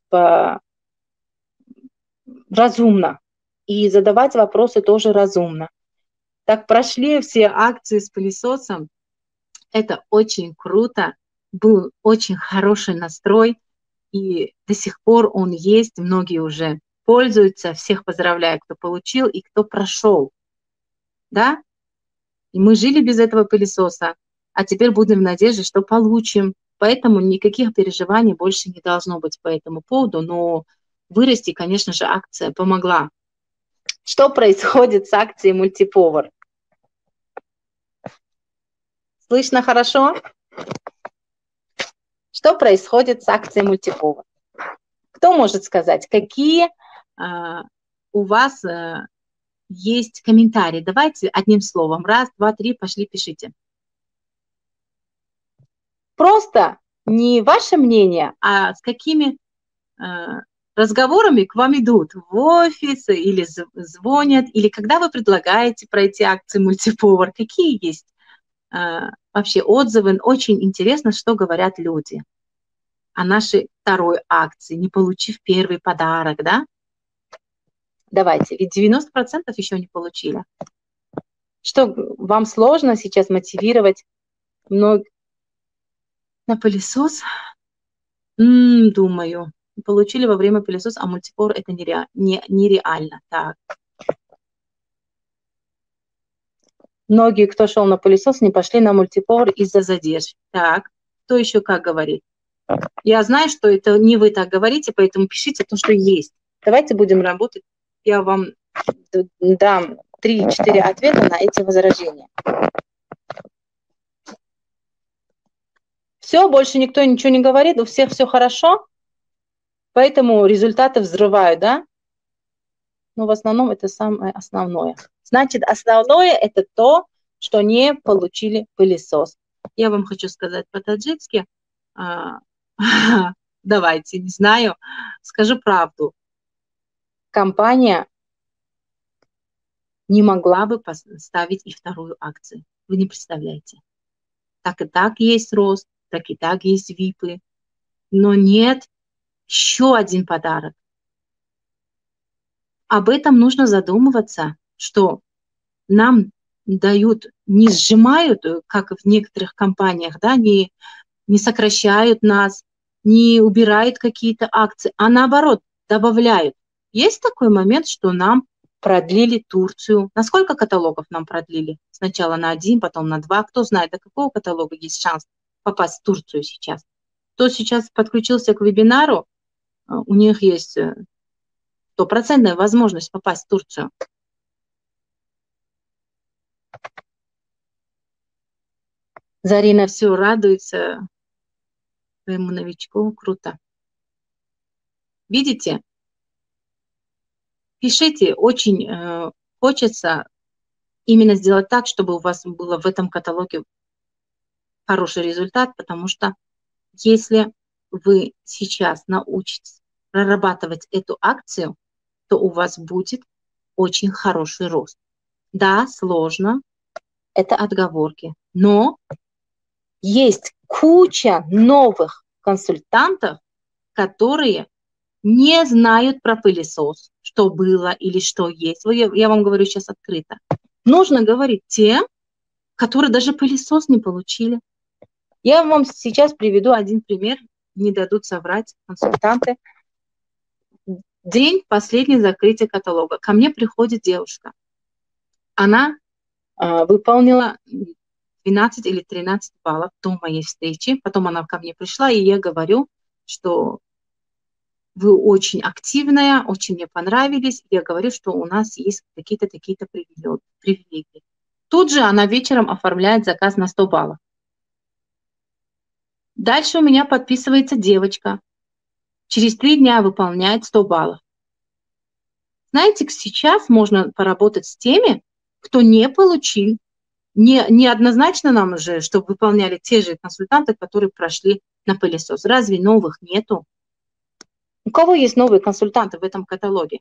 разумно и задавать вопросы тоже разумно. Так прошли все акции с пылесосом. Это очень круто. Был очень хороший настрой. И до сих пор он есть. Многие уже пользуются. Всех поздравляю, кто получил и кто прошел. Да? И мы жили без этого пылесоса. А теперь будем в надежде, что получим. Поэтому никаких переживаний больше не должно быть по этому поводу. Но вырасти, конечно же, акция помогла. Что происходит с акцией Multipower? Слышно хорошо? Что происходит с акцией Multipower? Кто может сказать, какие у вас есть комментарии? Давайте одним словом. Раз, два, три, пошли, пишите. Просто не ваше мнение, а с какими разговорами к вам идут в офис или звонят, или когда вы предлагаете пройти акции Multipower, какие есть вообще отзывы. Очень интересно, что говорят люди о нашей второй акции, не получив первый подарок, да? Давайте, ведь 90% еще не получили. Что, вам сложно сейчас мотивировать на пылесос? Думаю, получили во время пылесоса, а Multipower это нереально. Так. Многие, кто шел на пылесос, не пошли на Multipower из-за задержки. Так, кто еще как говорит? Я знаю, что это не вы так говорите, поэтому пишите то, что есть. Давайте будем работать. Я вам дам 3-4 ответа на эти возражения. Все, больше никто ничего не говорит, у всех все хорошо, поэтому результаты взрывают, да? Но в основном это самое основное. Значит, основное это то, что не получили пылесос. Я вам хочу сказать по-таджикски. Давайте, не знаю, скажу правду. Компания не могла бы поставить и вторую акцию. Вы не представляете. Так и так есть рост, так и так есть випы. Но нет еще один подарок. Об этом нужно задумываться, что нам дают, не сжимают, как в некоторых компаниях, да, не сокращают нас, не убирают какие-то акции, а наоборот, добавляют. Есть такой момент, что нам продлили Турцию. На сколько каталогов нам продлили? Сначала на 1, потом на 2. Кто знает, до какого каталога есть шанс попасть в Турцию сейчас? Кто сейчас подключился к вебинару, у них есть 100% возможность попасть в Турцию. Зарина все радуется своему новичку. Круто. Видите? Пишите. Очень хочется именно сделать так, чтобы у вас было в этом каталоге хороший результат, потому что если вы сейчас научитесь прорабатывать эту акцию, то у вас будет очень хороший рост. Да, сложно, это отговорки. Но есть куча новых консультантов, которые не знают про пылесос, что было или что есть. Я вам говорю сейчас открыто. Нужно говорить тем, которые даже пылесос не получили. Я вам сейчас приведу один пример, не дадут соврать консультанты. День последнего закрытия каталога. Ко мне приходит девушка. Она выполнила 12 или 13 баллов до моей встречи. Потом она ко мне пришла, и я говорю, что вы очень активная, очень мне понравились. Я говорю, что у нас есть какие-то такие-то привилегии. Тут же она вечером оформляет заказ на 100 баллов. Дальше у меня подписывается девочка. Через 3 дня выполняет 100 баллов. Знаете, сейчас можно поработать с теми, кто не получил. Не однозначно нам же, чтобы выполняли те же консультанты, которые прошли на пылесос. Разве новых нету? У кого есть новые консультанты в этом каталоге?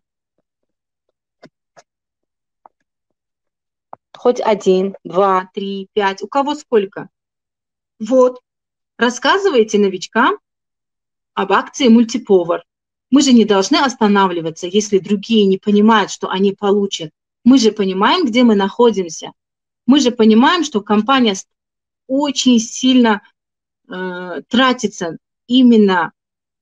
Хоть 1, 2, 3, 5. У кого сколько? Вот. Рассказывайте новичкам об акции мультиповар. Мы же не должны останавливаться, если другие не понимают, что они получат. Мы же понимаем, где мы находимся. Мы же понимаем, что компания очень сильно тратится. Именно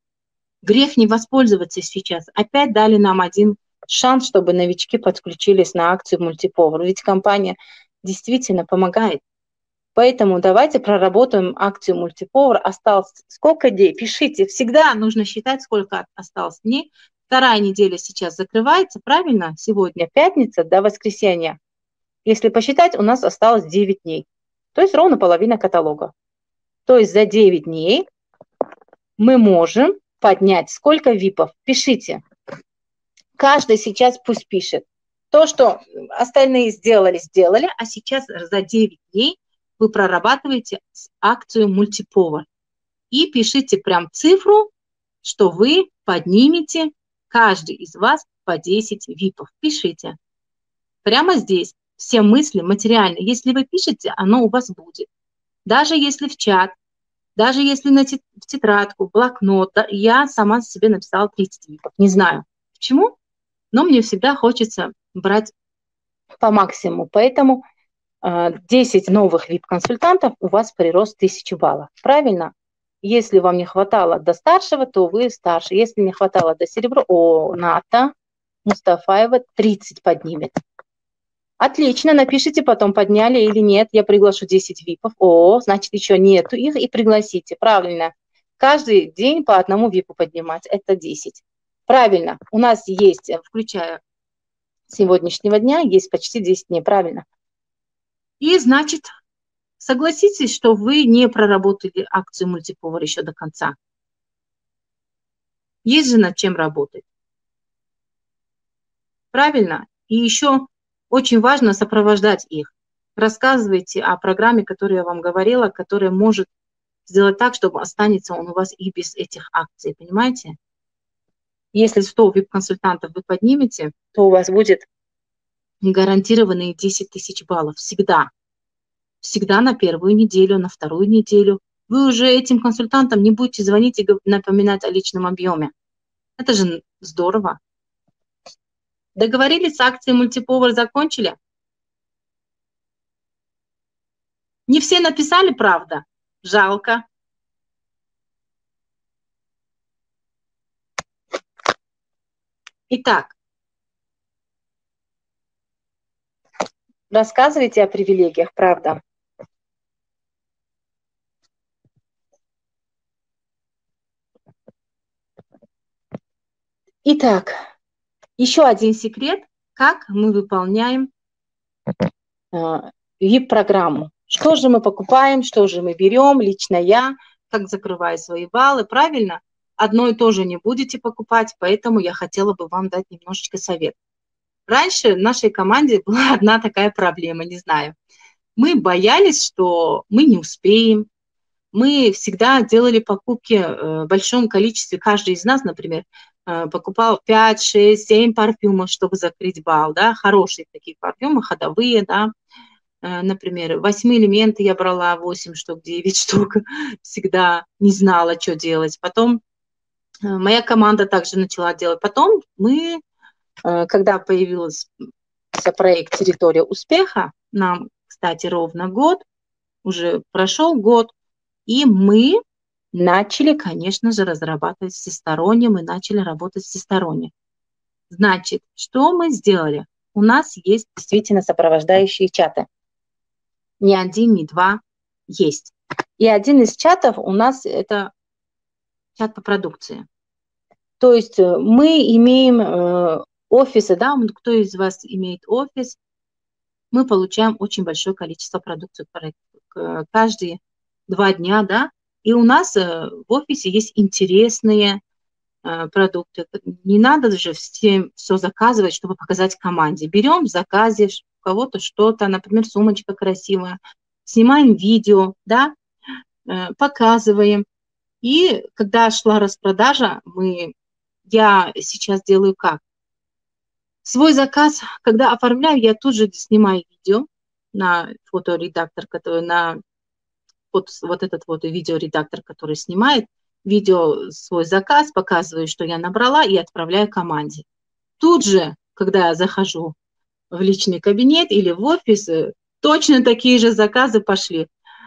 грех не воспользоваться сейчас. Опять дали нам один шанс, чтобы новички подключились на акцию мультиповар. Ведь компания действительно помогает. Поэтому давайте проработаем акцию мультиповар. Осталось сколько дней? Пишите. Всегда нужно считать, сколько осталось дней. 2 неделя сейчас закрывается, правильно? Сегодня пятница до воскресенья. Если посчитать, у нас осталось 9 дней. То есть ровно половина каталога. То есть за 9 дней мы можем поднять сколько випов. Пишите. Каждый сейчас пусть пишет. То, что остальные сделали, а сейчас за 9 дней вы прорабатываете акцию мультиповар. И пишите прям цифру, что вы поднимете, каждый из вас, по 10 випов. Пишите. Прямо здесь. Все мысли материальные. Если вы пишете, оно у вас будет. Даже если в чат, даже если в тетрадку, в блокнот. Я сама себе написала 30 випов. Не знаю почему, но мне всегда хочется брать по максимуму. Поэтому 10 новых VIP-консультантов, у вас прирост 1000 баллов. Правильно? Если вам не хватало до старшего, то вы старше. Если не хватало до серебра, Ната Мустафаева 30 поднимет. Отлично, напишите потом, подняли или нет. Я приглашу 10 ВИПов. Значит, еще нету их, и пригласите. Правильно. Каждый день по одному ВИПу поднимать. Это 10. Правильно. У нас есть, включая сегодняшнего дня, есть почти 10 дней. Правильно. И, значит, согласитесь, что вы не проработали акцию мультиповар еще до конца. Есть же над чем работать. Правильно? И еще очень важно сопровождать их. Рассказывайте о программе, которую я вам говорила, которая может сделать так, чтобы останется он у вас и без этих акций. Понимаете? Если 100 VIP-консультантов вы поднимете, то у вас будет гарантированные 10 000 баллов. Всегда. Всегда на первую неделю, на вторую неделю. Вы уже этим консультантам не будете звонить и напоминать о личном объеме. Это же здорово. Договорились с акцией мультиповар, закончили? Не все написали, правда? Жалко. Итак, рассказывайте о привилегиях, правда. Итак, еще один секрет, как мы выполняем VIP-программу. Что же мы покупаем, что же мы берем, лично я, как закрываю свои баллы, правильно? Одно и то же не будете покупать, поэтому я хотела бы вам дать немножечко совет. Раньше в нашей команде была одна такая проблема, не знаю. Мы боялись, что мы не успеем. Мы всегда делали покупки в большом количестве. Каждый из нас, например, покупал 5, 6, 7 парфюмов, чтобы закрыть балл, да, хорошие такие парфюмы, ходовые, да. например, 8 элементы я брала 8 штук, 9 штук, всегда не знала, что делать. Потом моя команда также начала делать. Потом мы, когда появился проект «Территория успеха», нам, кстати, ровно год, уже прошел год, и мы начали, конечно же, разрабатывать всесторонне, мы начали работать всесторонне. Значит, что мы сделали? У нас есть действительно сопровождающие чаты. Ни один, ни два есть. И один из чатов у нас это чат по продукции. То есть мы имеем офисы, да, кто из вас имеет офис, мы получаем очень большое количество продукции каждые 2 дня, да, и у нас в офисе есть интересные продукты. Не надо же всем все заказывать, чтобы показать команде. Берем, заказишь, у кого-то что-то, например, сумочка красивая, снимаем видео, да, показываем. И когда шла распродажа, я сейчас делаю как? Свой заказ, когда оформляю, я тут же снимаю видео на фоторедактор, который вот этот вот видеоредактор, который снимает видео, свой заказ, показываю, что я набрала, и отправляю команде. Тут же, когда я захожу в личный кабинет или в офис, точно такие же заказы пошли.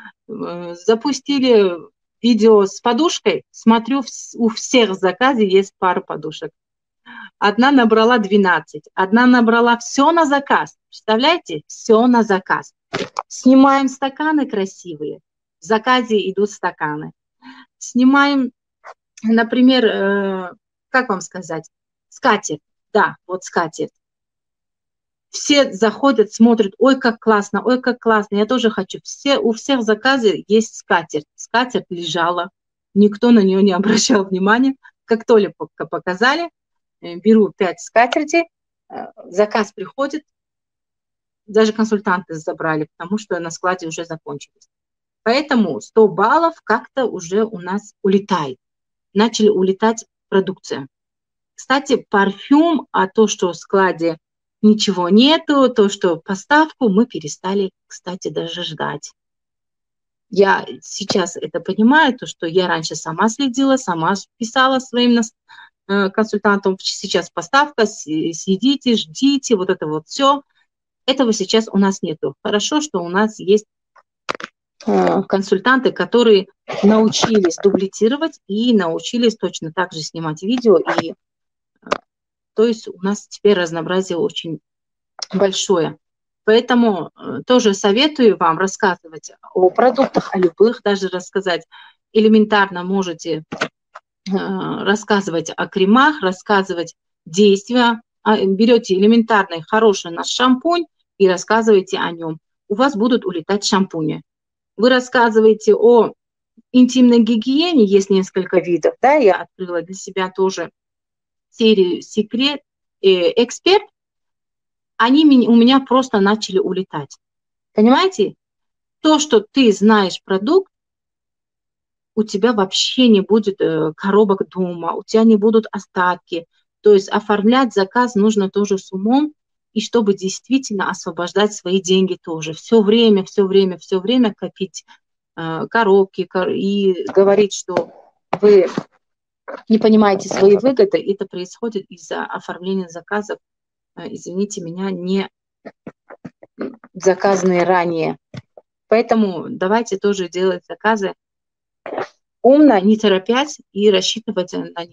Запустили видео с подушкой, смотрю, у всех в заказе есть пара подушек. Одна набрала 12, одна набрала все на заказ. Представляете? Все на заказ. Снимаем стаканы красивые, в заказе идут стаканы. Снимаем, например, как вам сказать, скатерть. Да, вот скатерть. Все заходят, смотрят, ой, как классно, я тоже хочу. У всех в заказе есть скатерть. Скатерть лежала, никто на нее не обращал внимания. Как только показали, беру 5 скатертей, заказ приходит, даже консультанты забрали, потому что на складе уже закончились. Поэтому 100 баллов как-то уже у нас улетает. Начали улетать продукция. Кстати, парфюм, а то, что в складе ничего нету, то, что поставку, мы перестали, кстати, даже ждать. Я сейчас это понимаю, то, что я раньше сама следила, сама писала своим консультантам, сейчас поставка, сидите, ждите, вот это вот все. Этого сейчас у нас нету. Хорошо, что у нас есть консультанты, которые научились дублицировать и научились точно так же снимать видео. И, то есть у нас теперь разнообразие очень большое. Поэтому тоже советую вам рассказывать о продуктах, о любых, даже рассказать. Элементарно можете рассказывать о кремах, рассказывать действия. Берете элементарный, хороший наш шампунь и рассказываете о нем. У вас будут улетать шампуни. Вы рассказываете о интимной гигиене, есть несколько видов. Да, я открыла для себя тоже серию «Секрет», «Эксперт». Они у меня просто начали улетать. Понимаете? То, что ты знаешь продукт, у тебя вообще не будет коробок дома, у тебя не будут остатки. То есть оформлять заказ нужно тоже с умом, и чтобы действительно освобождать свои деньги тоже. Все время копить коробки и говорить, что вы не понимаете свои выгоды, это происходит из-за оформления заказов, извините меня, не заказанные ранее. Поэтому давайте тоже делать заказы умно, не торопясь, и рассчитывать на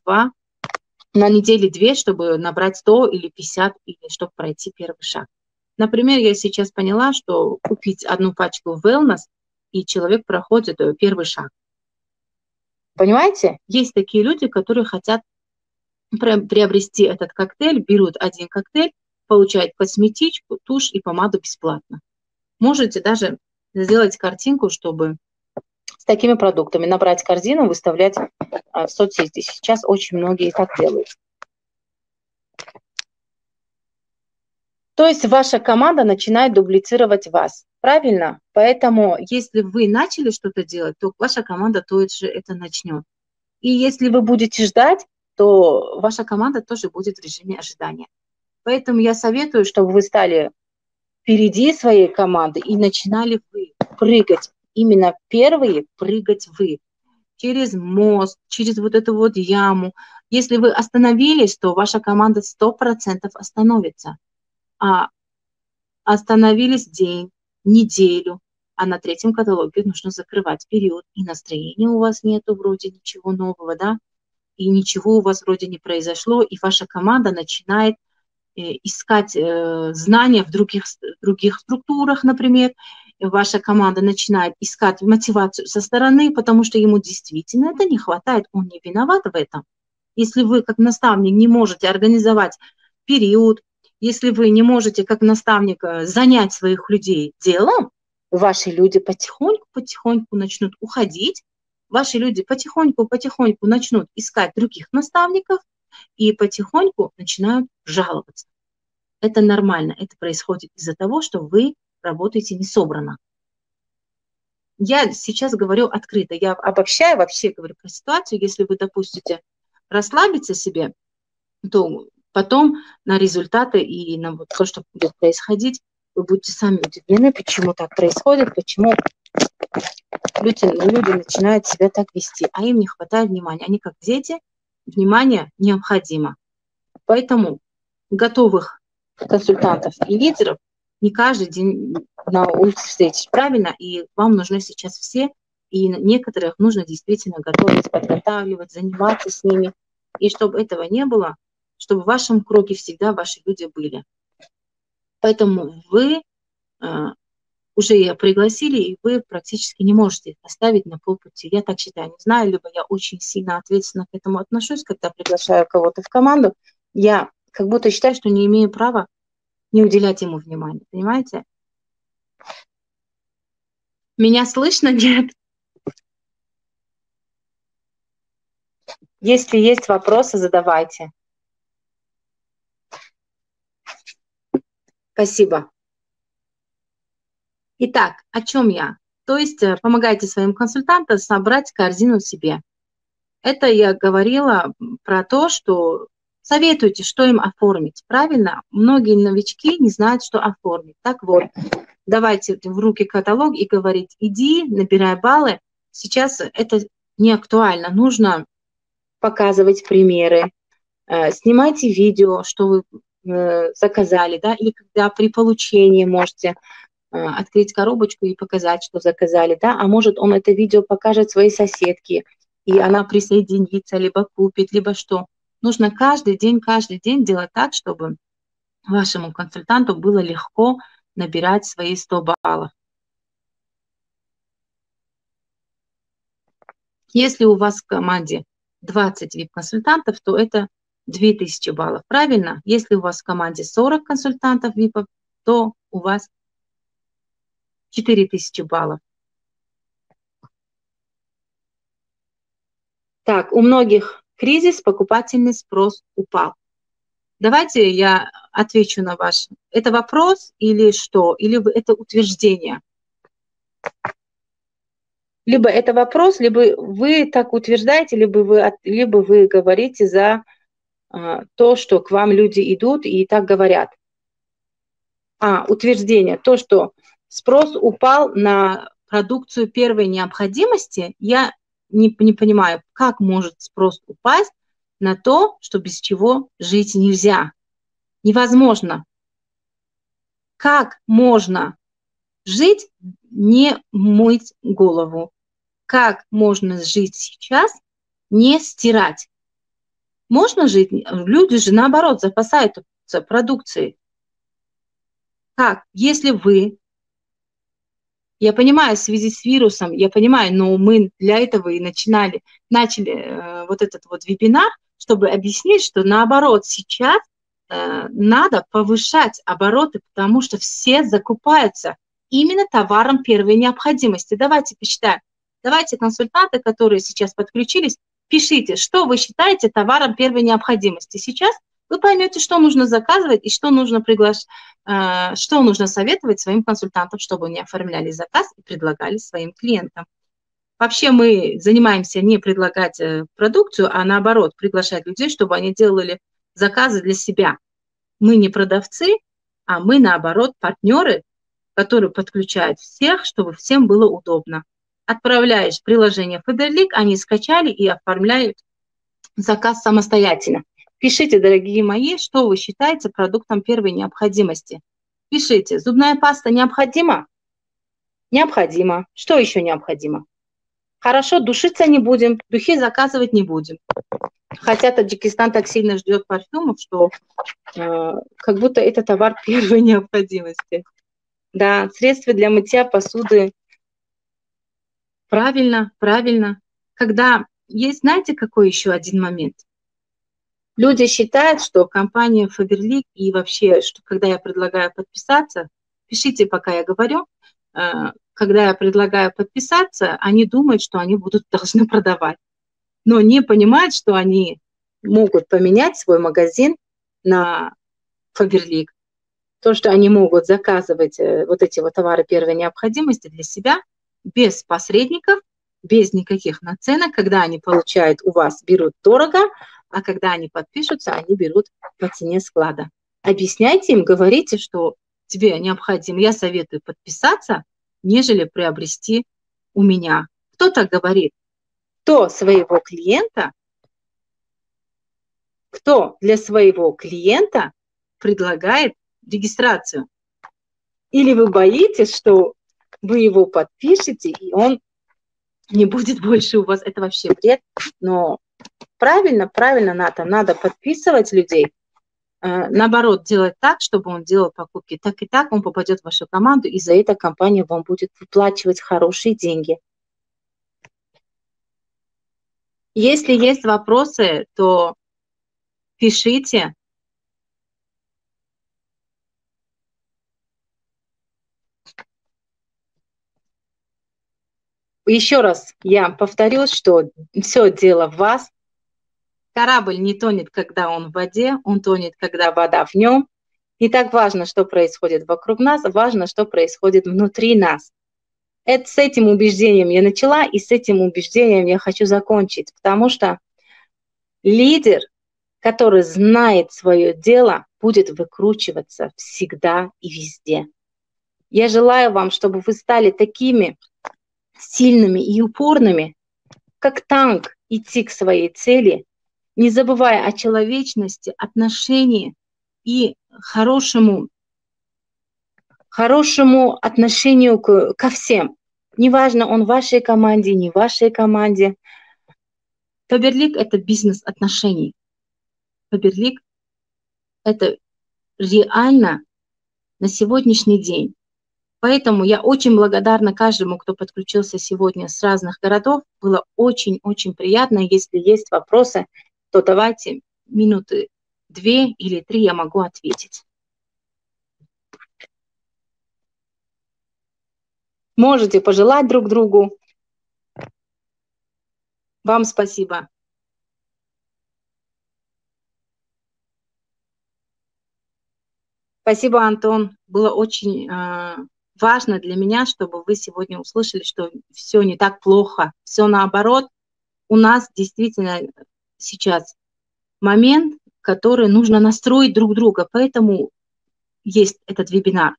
недели две, чтобы набрать 100 или 50, или чтобы пройти первый шаг. Например, я сейчас поняла, что купить одну пачку Wellness, и человек проходит первый шаг. Понимаете? Есть такие люди, которые хотят приобрести этот коктейль, берут один коктейль, получают косметичку, тушь и помаду бесплатно. Можете даже сделать картинку, чтобы с такими продуктами набрать корзину, выставлять в соцсети. Сейчас очень многие так делают. То есть ваша команда начинает дублицировать вас. Правильно? Поэтому, если вы начали что-то делать, то ваша команда тоже это начнет. И если вы будете ждать, то ваша команда тоже будет в режиме ожидания. Поэтому я советую, чтобы вы стали впереди своей команды, и начинали вы прыгать. Именно первые прыгать вы. Через мост, через вот эту вот яму. Если вы остановились, то ваша команда 100% остановится. А остановились день, неделю, а на третьем каталоге нужно закрывать период. И настроения у вас нету вроде ничего нового, да? И ничего у вас вроде не произошло, и ваша команда начинает искать знания в других структурах, например. Ваша команда начинает искать мотивацию со стороны, потому что ему действительно это не хватает, он не виноват в этом. Если вы, как наставник, не можете организовать период, если вы не можете, как наставник, занять своих людей делом, ваши люди потихоньку начнут уходить, ваши люди потихоньку начнут искать других наставников и потихоньку начинают жаловаться. Это нормально, это происходит из-за того, что вы работаете не собрано. Я сейчас говорю открыто, я обобщаю, вообще говорю про ситуацию. Если вы допустите расслабиться себе, то потом на результаты и на вот то, что будет происходить, вы будете сами удивлены, почему так происходит, почему люди начинают себя так вести, а им не хватает внимания. Они как дети, внимание необходимо. Поэтому готовых консультантов и лидеров не каждый день на улице встретишь, правильно? И вам нужны сейчас все, и некоторых нужно действительно готовить, подготавливать, заниматься с ними. И чтобы этого не было, чтобы в вашем круге всегда ваши люди были. Поэтому вы уже ее пригласили, и вы практически не можете их оставить на полпути. Я так считаю, не знаю, либо я очень сильно ответственно к этому отношусь, когда приглашаю кого-то в команду, я как будто считаю, что не имею права не уделять ему внимания, понимаете? Меня слышно, нет? Если есть вопросы, задавайте. Спасибо. Итак, о чем я? То есть помогайте своим консультантам собрать корзину себе. Это я говорила про то, что советуйте, что им оформить. Правильно? Многие новички не знают, что оформить. Так вот, давайте в руки каталог и говорить, иди, набирай баллы. Сейчас это не актуально. Нужно показывать примеры, снимайте видео, что вы заказали, да, или когда при получении можете открыть коробочку и показать, что заказали, да, а может он это видео покажет своей соседке, и она присоединится, либо купит, либо что. Нужно каждый день делать так, чтобы вашему консультанту было легко набирать свои 100 баллов. Если у вас в команде 20 VIP-консультантов, то это 2000 баллов, правильно? Если у вас в команде 40 консультантов VIP, то у вас 4000 баллов. Так, у многих кризис, покупательный спрос упал. Давайте я отвечу на ваш. Это вопрос или что? Или это утверждение? Либо это вопрос, либо вы так утверждаете, либо вы говорите за то, что к вам люди идут и так говорят. Утверждение. То, что спрос упал на продукцию первой необходимости, я не понимаю, как может спрос упасть на то, что без чего жить нельзя. Невозможно. Как можно жить, не мыть голову? Как можно жить сейчас, не стирать? Можно жить? Люди же, наоборот, запасаются продукцией. Как? Если вы... Я понимаю, в связи с вирусом, я понимаю, но мы для этого и начали вот этот вот вебинар, чтобы объяснить, что наоборот сейчас надо повышать обороты, потому что все закупаются именно товаром первой необходимости. Давайте посчитаем. Давайте консультанты, которые сейчас подключились, пишите, что вы считаете товаром первой необходимости. Сейчас вы поймете, что нужно заказывать и что нужно что нужно советовать своим консультантам, чтобы они оформляли заказ и предлагали своим клиентам. Вообще мы занимаемся не предлагать продукцию, а наоборот приглашать людей, чтобы они делали заказы для себя. Мы не продавцы, А мы, наоборот, партнеры, которые подключают всех, чтобы всем было удобно. Отправляешь приложение Faberlic, они скачали и оформляют заказ самостоятельно. Пишите, дорогие мои, что вы считаете продуктом первой необходимости. Пишите, зубная паста необходима? Необходимо. Что еще необходимо? Хорошо, душиться не будем, духи заказывать не будем. Хотя Таджикистан так сильно ждет парфюмов, что как будто это товар первой необходимости. Да, средства для мытья посуды. Правильно, правильно. Когда есть, знаете, какой еще один момент? Люди считают, что компания Faberlic и вообще, что когда я предлагаю подписаться, пишите, пока я говорю, когда я предлагаю подписаться, они думают, что они должны продавать, но не понимают, что они могут поменять свой магазин на Faberlic. То, что они могут заказывать вот эти вот товары первой необходимости для себя без посредников, без никаких наценок, когда они получают у вас, берут дорого, а когда они подпишутся, они берут по цене склада. Объясняйте им, говорите, что тебе необходимо, я советую подписаться, нежели приобрести у меня. Кто так говорит? Кто своего клиента, кто для своего клиента предлагает регистрацию? Или вы боитесь, что вы его подпишете, и он не будет больше у вас? Это вообще бред. Но правильно, надо подписывать людей. Наоборот, делать так, чтобы он делал покупки. Так и так он попадет в вашу команду, и за это компания вам будет выплачивать хорошие деньги. Если есть вопросы, то пишите. Еще раз я повторюсь, что все дело в вас. Корабль не тонет, когда он в воде, он тонет, когда вода в нем. Не так важно, что происходит вокруг нас, важно, что происходит внутри нас. С этим убеждением я начала, и с этим убеждением я хочу закончить, потому что лидер, который знает свое дело, будет выкручиваться всегда и везде. Я желаю вам, чтобы вы стали такими сильными и упорными, как танк, идти к своей цели, не забывая о человечности, отношении и хорошему отношению ко всем. Неважно, он в вашей команде, не в вашей команде. Faberlic – это бизнес отношений. Faberlic – это реально на сегодняшний день. Поэтому я очень благодарна каждому, кто подключился сегодня с разных городов. Было очень-очень приятно. Если есть вопросы, то давайте минуты 2 или 3 я могу ответить. Можете пожелать друг другу. Вам спасибо. Спасибо, Антон. Было очень важно для меня, чтобы вы сегодня услышали, что все не так плохо, все наоборот. У нас действительно сейчас момент, который нужно настроить друг друга, поэтому есть этот вебинар.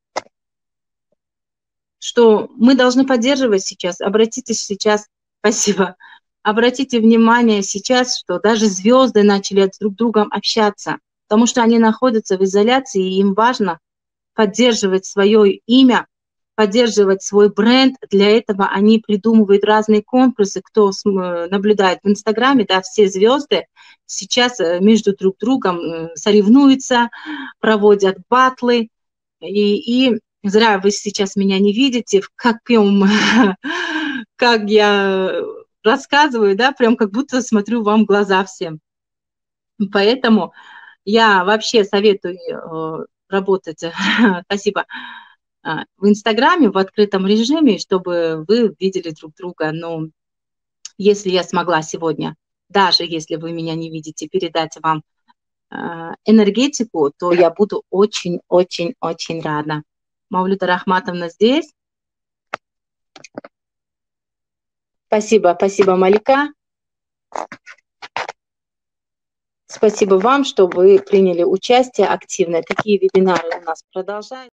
Что мы должны поддерживать сейчас, обратитесь сейчас, спасибо, обратите внимание сейчас, что даже звезды начали друг с другом общаться, потому что они находятся в изоляции, и им важно поддерживать свое имя, поддерживать свой бренд. Для этого они придумывают разные конкурсы. Кто наблюдает в Инстаграме, да, все звезды сейчас между друг другом соревнуются, проводят батлы. И зря вы сейчас меня не видите, как я рассказываю, да, прям как будто смотрю вам в глаза всем. Поэтому я вообще советую работать, спасибо, в Инстаграме в открытом режиме, чтобы вы видели друг друга. Но если я смогла сегодня, даже если вы меня не видите, передать вам энергетику, то я буду очень-очень-очень рада. Мавлюта Рахматовна здесь. Спасибо, Малика. Спасибо вам, что вы приняли участие активно. Такие вебинары у нас продолжаются.